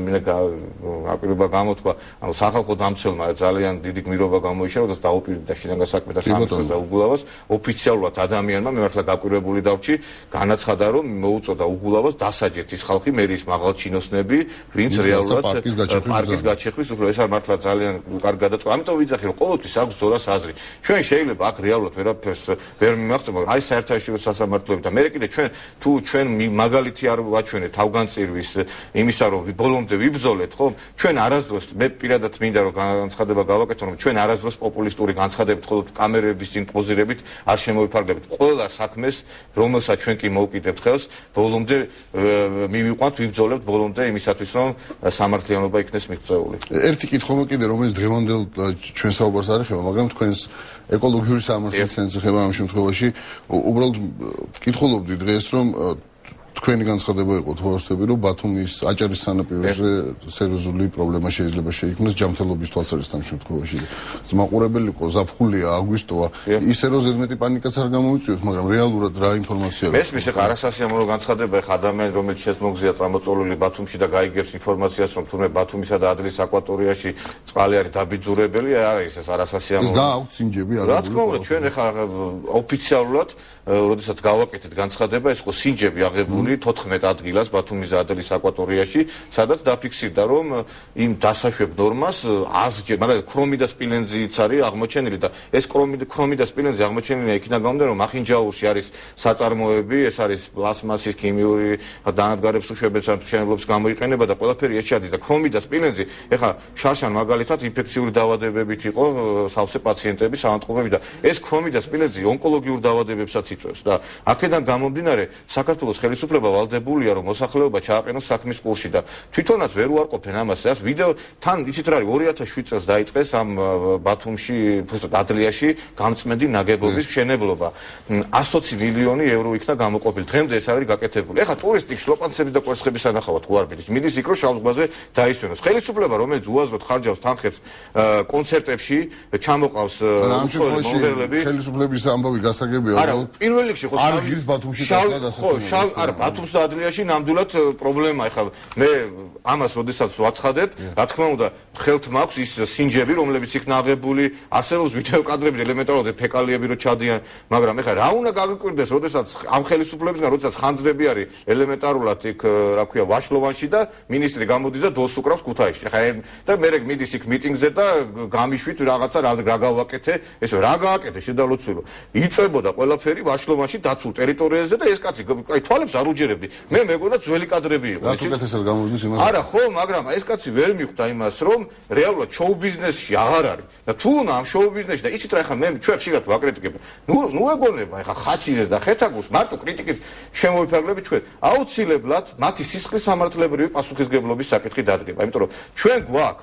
აპირობა გამოთქვა ანუ სახალხო დამცველმა ძალიან დიდი გმირობა გამოიშალა და დაუპირდა შინაგან საქმეთა სამინისტროს და უგულავას ოფიციალურად ადამიანმა მე მართლა გაკვირვებული დავჭი განაცხადა რომ მოუწოდა უგულავას დასაჯეთ ის ხალხი მერის მაღალ ჩინოსნები ვინც რეალურად პარკის გაჩეხვის უფრო ეს არ მართლა ძალიან კარგი გადაწყვეტა ამიტომ ვიძახი რომ ყოველთვის აქვს ზოლას აზრი ჩვენ შეიძლება აქ რეალურად ვერაფერს ვერ მიმაღწევ აი საერთაშორისო სასამართლოები და მე კიდე ჩვენ თუ ჩვენ მაგალითი არ ვაჩვენეთ თავგანწირვის იმისა რომ ბოლომდე ვიბრძოლეთ ხო ჩვენ არასდროს მე პირადად მინდა რომ განცხადება გავაკეთო რომ ჩვენ არასდროს პოპულისტური განცხადებით ხოლმე კამერების წინ პოზირებით არ შემოვიფარგლებით ყველა საქმეს რომელსაც ჩვენ კი მოვკიდებთ ხელს ბოლომდე მივიყვანთ ვიბრძოლებთ ბოლომდე იმისათვის რომ სამართლიანობა იქნეს მიღწეული.
ერთი კითხვა კიდე რომელიც დღევანდელ ჩვენ საუბარს არ ეხება, მაგრამ თქვენს ეკოლოგიური სამართლის ცენტრს ეხება ამ შემთხვევაში უბრალოდ ვკითხულობდი დღეს რომ თქვენი განცხადება იყო თვალსაჩინო რომ ბათუმის აჭარის სანაპიროზე სერიოზული პრობლემა შეიძლება შეიქმნას ჯანმრთელობის თვალსაზრისით ამ შემთხვევაში. ზმაყურებელი იყო ზაფხულია, აგვისტოა, ისე რომ ზედმეტი პანიკაც არ გამოიწვიოთ, მაგრამ რეალურად რა ინფორმაცია აქვს?
მესმის ახლა არასასიამოვნო განცხადება ახლა ადამიანი რომელიც შემოგზია წამოწოლილი ბათუმში და გაიგებს ინფორმაციას რომ თუნდაც ბათუმისა და ადლის აკვატორიაში წყალი არის დაბიძურებელი, არ არის ეს არასასიამოვნო.
ეს გააქვთ სინჯები არ
არის? რა თქმა უნდა, ჩვენ ახლა ოფიციალურად, როდესაც გავაკეთეთ განცხადება, ეს იყო სინჯები აღებული თოთხმეტ ადგილას ბათუმის და ადლის აკვატორიაში, სადაც დაფიქსირდა, რომ იმ დასაშვებ ნორმას აზრჯერ, მაგრამ ქრომი და სპილენზიც არის აღმოჩენილი და ეს ქრომი ქრომი და სპილენზი აღმოჩენილია იქიდან გამომდინარე, რომ მახინჯაურში არის საწარმოები, ეს არის პლასმასის ქიმიური დანადგარებს უშვებებს ან მშენებლობის გამოიყენება და ყველაფერი ეს შედის და ქრომი და სპილენზი, ეხლა შარშან მაგალითად ინფექციური დაავადებებით იყო სავსე პაციენტები საავადმყოფოში და ეს ქრომი და სპილენზი ონკოლოგიურ დაავადებებსაც იწვევს და აქედან გამომდინარე საქართველოს ხელისუფლება ვალდებულია რომ მოსახლეობა ჩააყენოს საქმის კურსში და თვითონაც ვერ უარყოფენ ამას. ეს ვიდეო თან იცით რა არის ორი ათას შვიდ წელს დაიწყეს ამ ბათუმში, უბრალოდ ადლიაში გამწმენდი ნაგებობის მშენებლობა. ასოცი მილიონი ევრო იქნა გამოყოფილი. დღემდე ეს არის გაკეთებული. ეხლა ტურისტი შლოპანცების და კვერცხების ანახავად ხო არ მიდის. მიდის იქ რომ შავ ზღვაზე დაისვენოს. ხელისუფლება რომელიც უაზროდ ხარჯავს თანხებს კონცერტებში ჩამოყავს მომღერლები.
ხელისუფლების ამბავი გასაგებია.
არა, პირველ რიგში ხო
არ გილის ბათუმში დასვლა დასასრულო.
ხო, არა, ბათუმს და ადლიაში ნამდვილად პრობლემა. ეხლა მე ამას როდესაც ვაცხადებ, რა თქმა უნდა, ხელთ მაქვს ის სინჯები, რომლებიც იქ ნაღებული, არსებობს ვიდეო კადრები, ელემენტარულად ფეკალიები რო ჩადიან, მაგრამ ეხლა რა უნდა გაგიკვირდეს, როდესაც ამ ხელისუფლებისგან, როდესაც ხანძრები არის ელემენტარულად იქ, რა ქვია, ვაშლოვანში და მინისტრი გამოდის და დოს უკრავს ქუთაისში. ეხლა და მე რეგ მიდის იქ მიტინგზე და გამიშვით რაღაცა რა გავაკეთე, ესე რა გააკეთე შედალოცულო. იწებოდა ყველაფერი ვაშლოვანში დაცულ ტერიტორიაზე და ეს კაცი აი თვალებს არ უჯერებდი. მე მეგონა ძველი კადრები იყო.
რა უკეთესად გამოვიდეს იმას?
არა, ხო, მაგრამ ეს კაცი ვერ მიხვდა იმას, რომ რეალურად შოუ ბიზნესში აღარ არის. და თუ უნდა ამ შოუ ბიზნესში და იცით რა, ეხლა მე ჩვენ ხშირად ვაკრიტიკებ. ნუ ნუ ეგონება, ეხლა ხაჩიძეს და ხეთაგურს მარტო კრიტიკით შემოვიფარგლებით ჩვენ. აუცილებლად მათი სისხლის სამართლებრივი პასუხისგებლობის საკითხი დადგება. იმიტომ რომ ჩვენ გვაქვს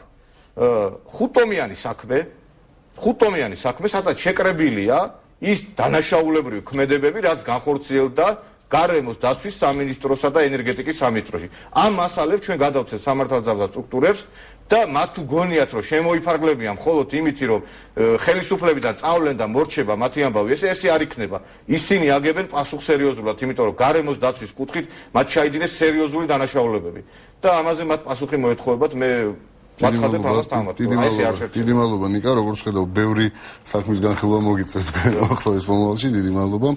ხუთტომიანი საქმე, ხუთტომიანი საქმე, სადაც შეკრებილია ის დანაშაულებრივი ქმედებები, რაც განხორციელდა გარემოს დაცვის სამინისტროსა და ენერგეტიკის სამინისტროში. ამ მასალებს ჩვენ გადავცეთ სამართალდამცავ სტრუქტურებს და მათ თუ გონიათ რომ შემოიფარგლებიან მხოლოდ იმით რომ ხელისუფლებიდან წავლენ და მორჩება მათი ამბავი ეს ესე არ იქნება. ისინი აგებენ პასუხს სერიოზულად, იმიტომ რომ გარემოს დაცვის კუთხით მათ ჩაიდინეს სერიოზული დანაშაულებები და ამაზე მათ პასუხი მოეთხოვებათ. მე მაცხადებ ამას თამათ. აი ეს არ შეერჩება.
დიდი მადლობა ნიკა, როგორც ხედავ, ბევრი საქმის განხილვა მოგიწევთ თქვენ ახლოს მომავალში. დიდი მადლობა.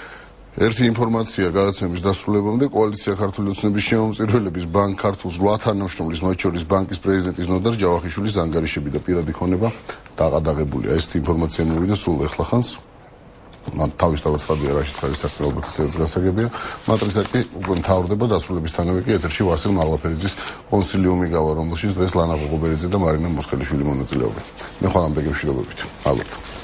ერთი ინფორმაცია გადაცემის დასრულებამდე კოალიცია ქართული ოცნების შემომწირველების ბანკ ქართულს რვა თანამშრომლის მათ შორის ბანკის პრეზიდენტის ნოდარ ჯავახიშვილის ანგარიშები და პირადი ქონება დაყადაღებულია. ეს ინფორმაცია მოვიდა სულ ეხლა ხანს. თავისთავად ცხადია რაშიც არის საქმიანობის წელს გასაგებია. მატრიცა კი უკვე მთავრდება დასრულებისთანავე კი ეთერში ვასილ მაღლაფერიძის კონსილიუმი გავა, რომელშიც დღეს ლანა ღოღობერიძე და მარინა მოსკელიშვილი მონაწილეობენ. მე ხვალამდე გემშვიდობებით. მადლობთ.